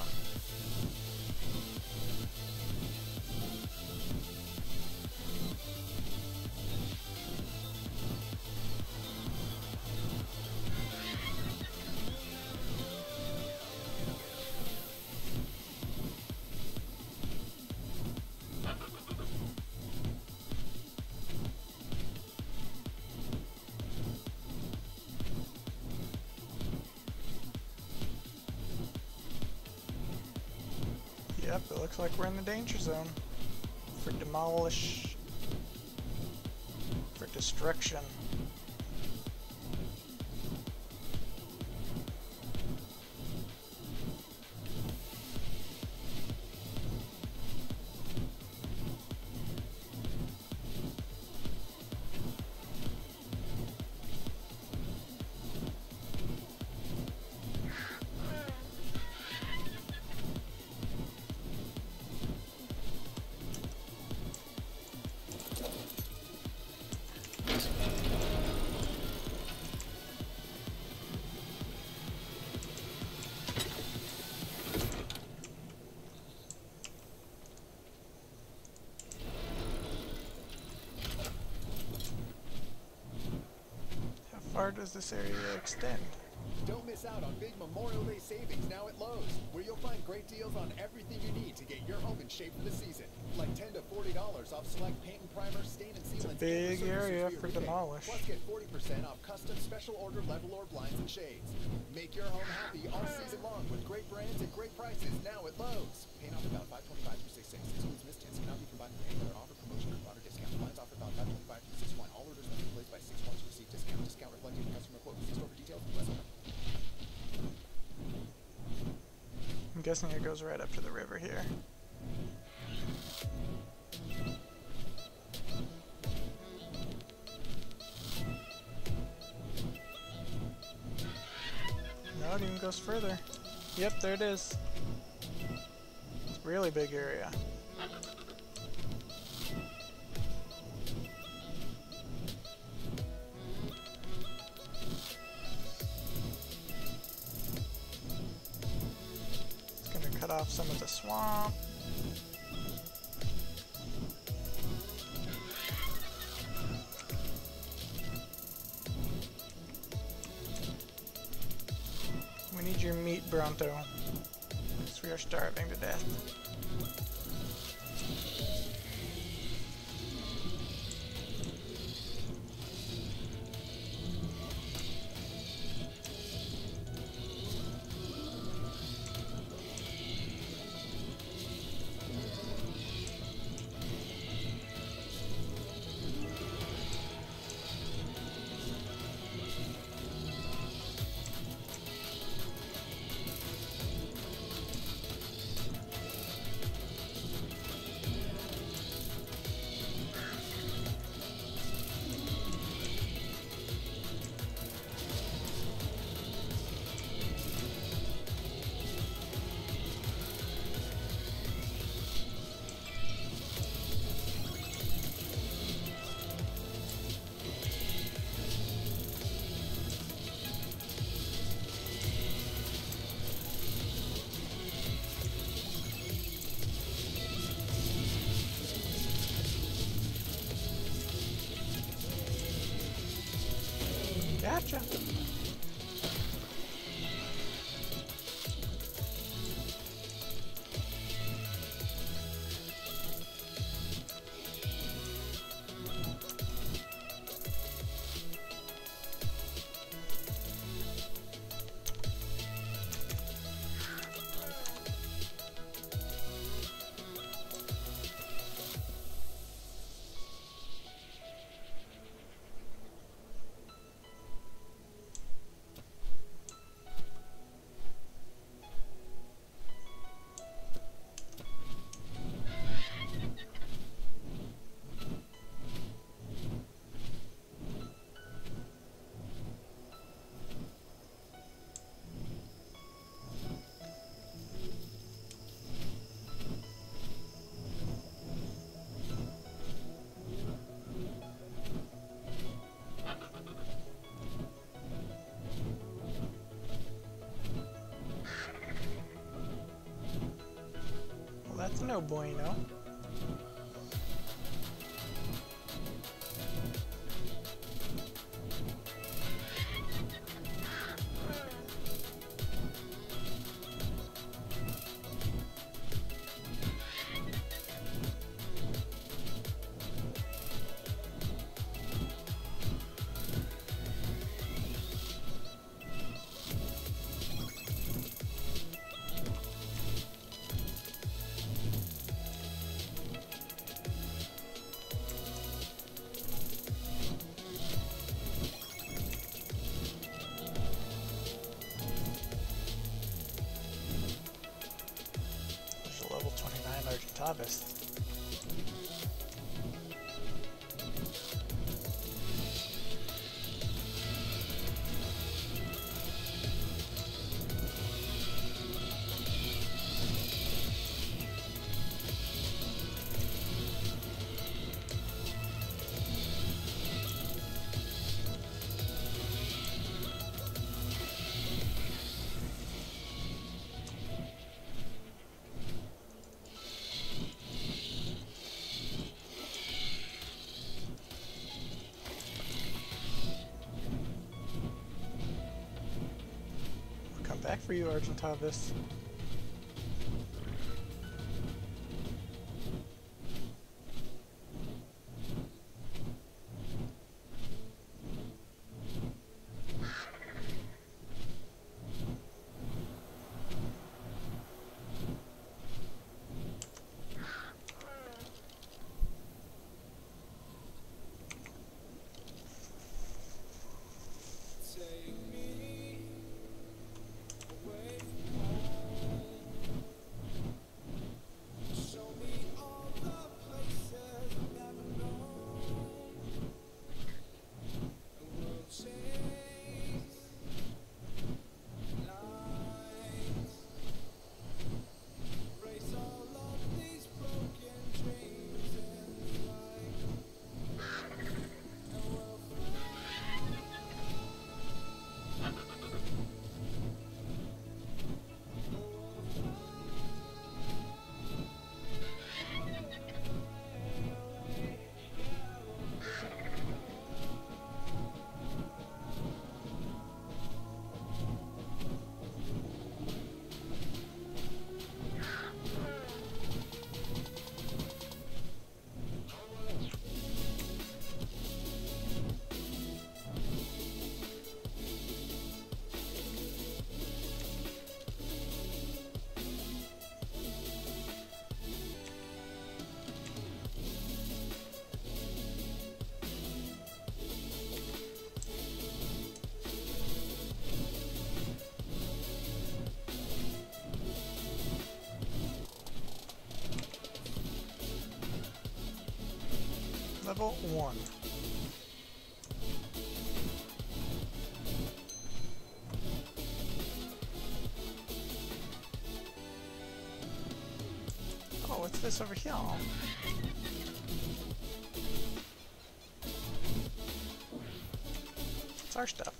Yep, it looks like we're in the danger zone. For demolish. For destruction. How far does this area extend? Don't miss out on big Memorial Day savings now at Lowe's, where you'll find great deals on everything you need to get your home in shape for the season. Like ten to forty dollars off select paint and primer, stain and sealants. It's a big area for demolish. Plus get forty percent off custom special order level or blinds and shades. Make your home happy all season long with great brands and great prices now at Lowe's. Paint offer about five twenty-five through six six. Excludes mist tints. Cannot be combined with any other offer, promotion, or coupon or discount. Blinds offer about five twenty-five through six one. All orders must be placed by six one to receive discount. Discount reflected in customer quote. See store for details. U S only. I'm guessing it goes right up to the river here. No, it even goes further. Yep, there it is. It's a really big area. Cut off some of the swamp. We need your meat, Bronto, because we are starving to death. Gotcha. That's no bueno. Argentavis. Back for you, Argentavis. Level one. Oh, what's this over here? It's our stuff.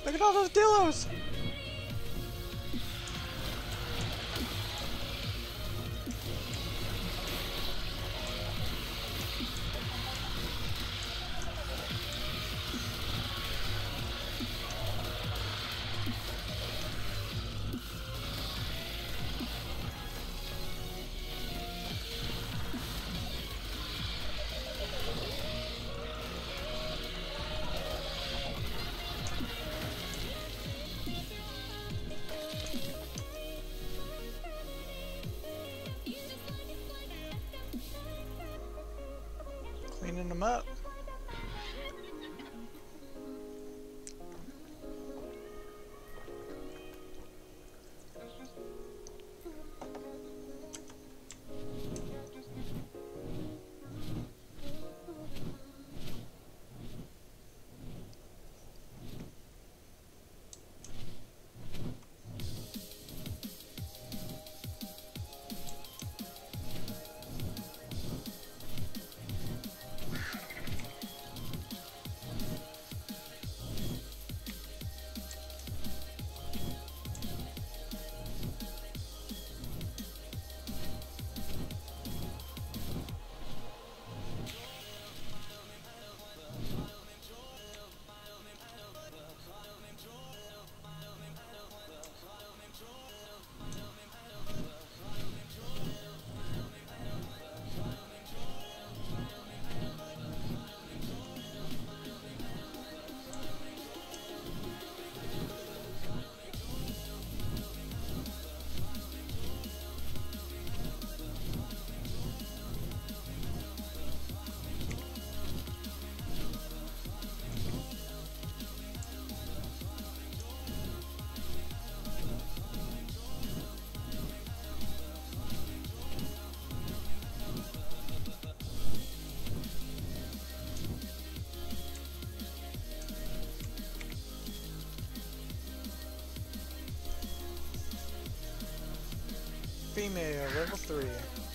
Look at all those dillos! Cleaning them up. Female, level three.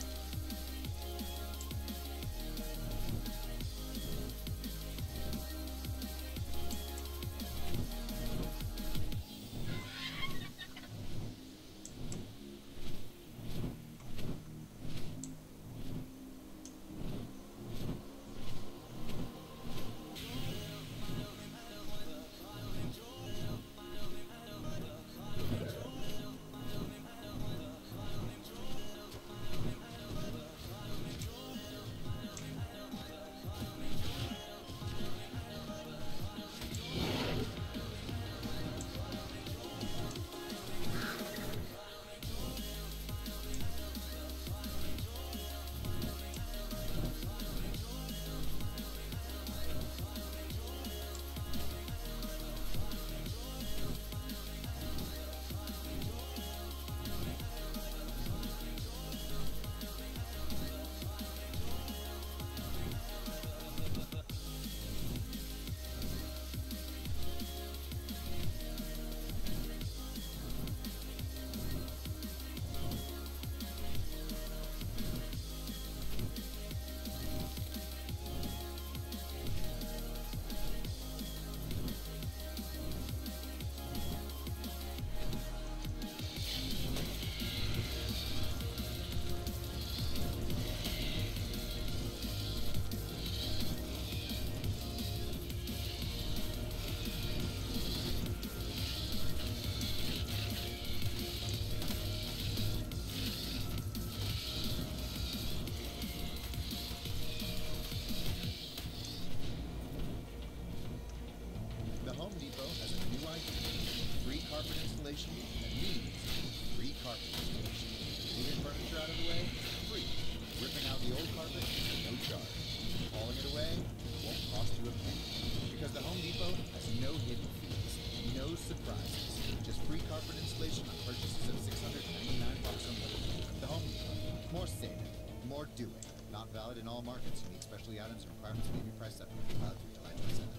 Valid in all markets. Unique specialty items and requirements may be priced up. Valid through July twenty-seventh.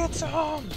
Get some!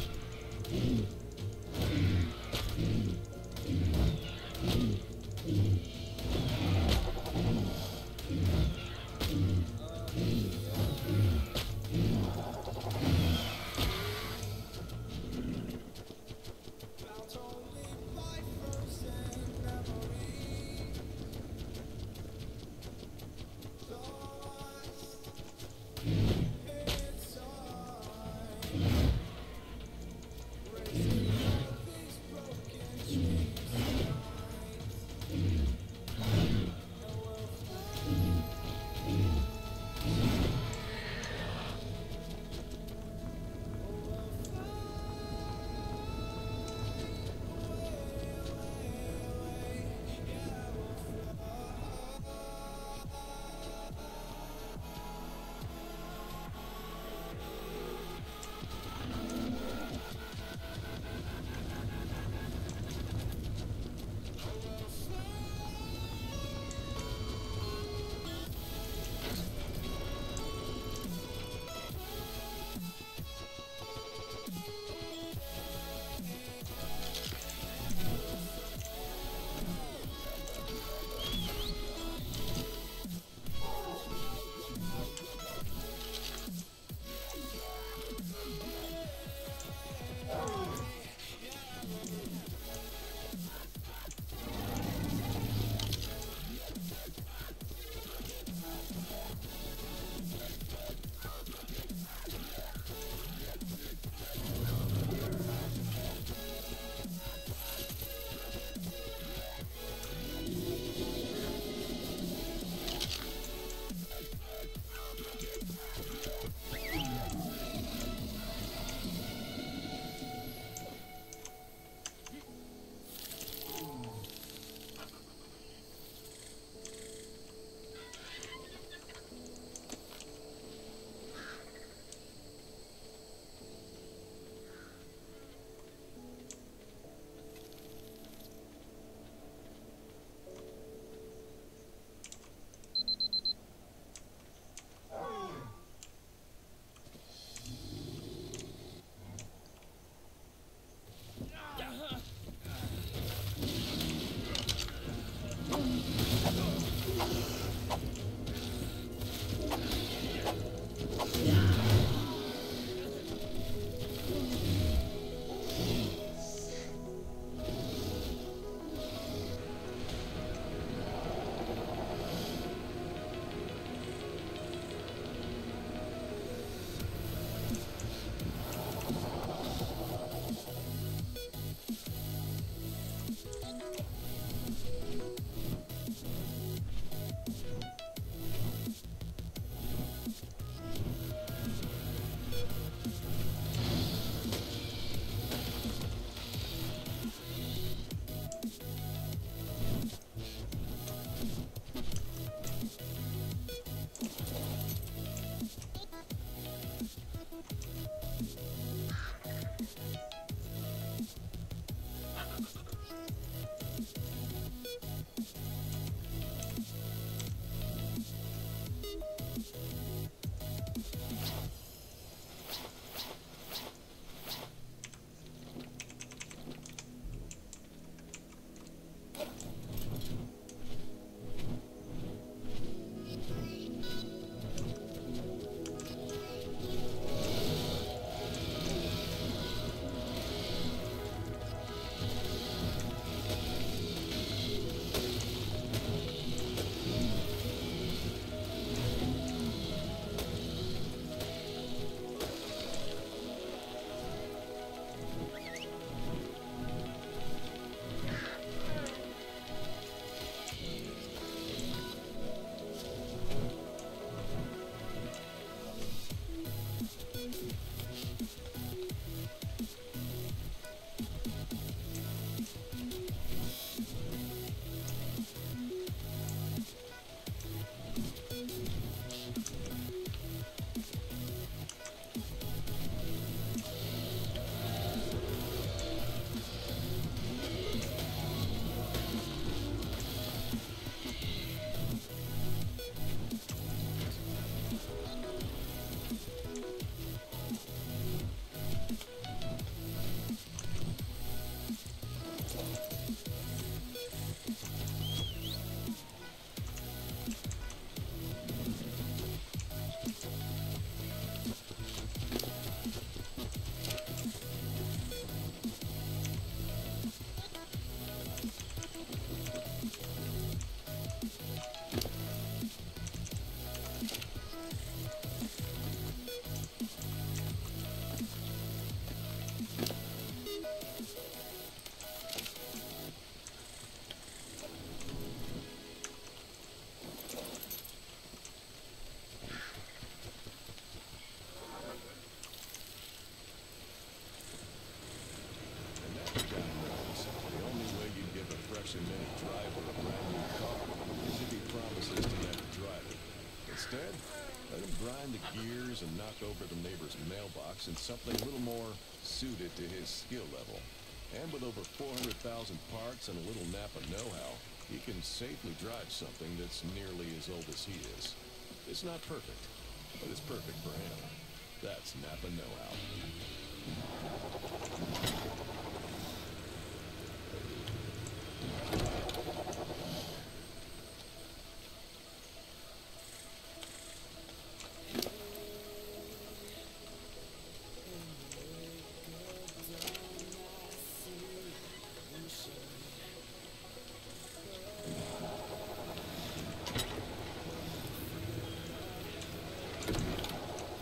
action-minute driver a brand new car as if he promises to never drive it. Instead, let him grind the gears and knock over the neighbor's mailbox in something a little more suited to his skill level. And with over four hundred thousand parts and a little Napa know-how, he can safely drive something that's nearly as old as he is. It's not perfect, but it's perfect for him. That's Napa know-how.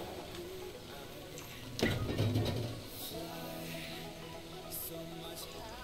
So much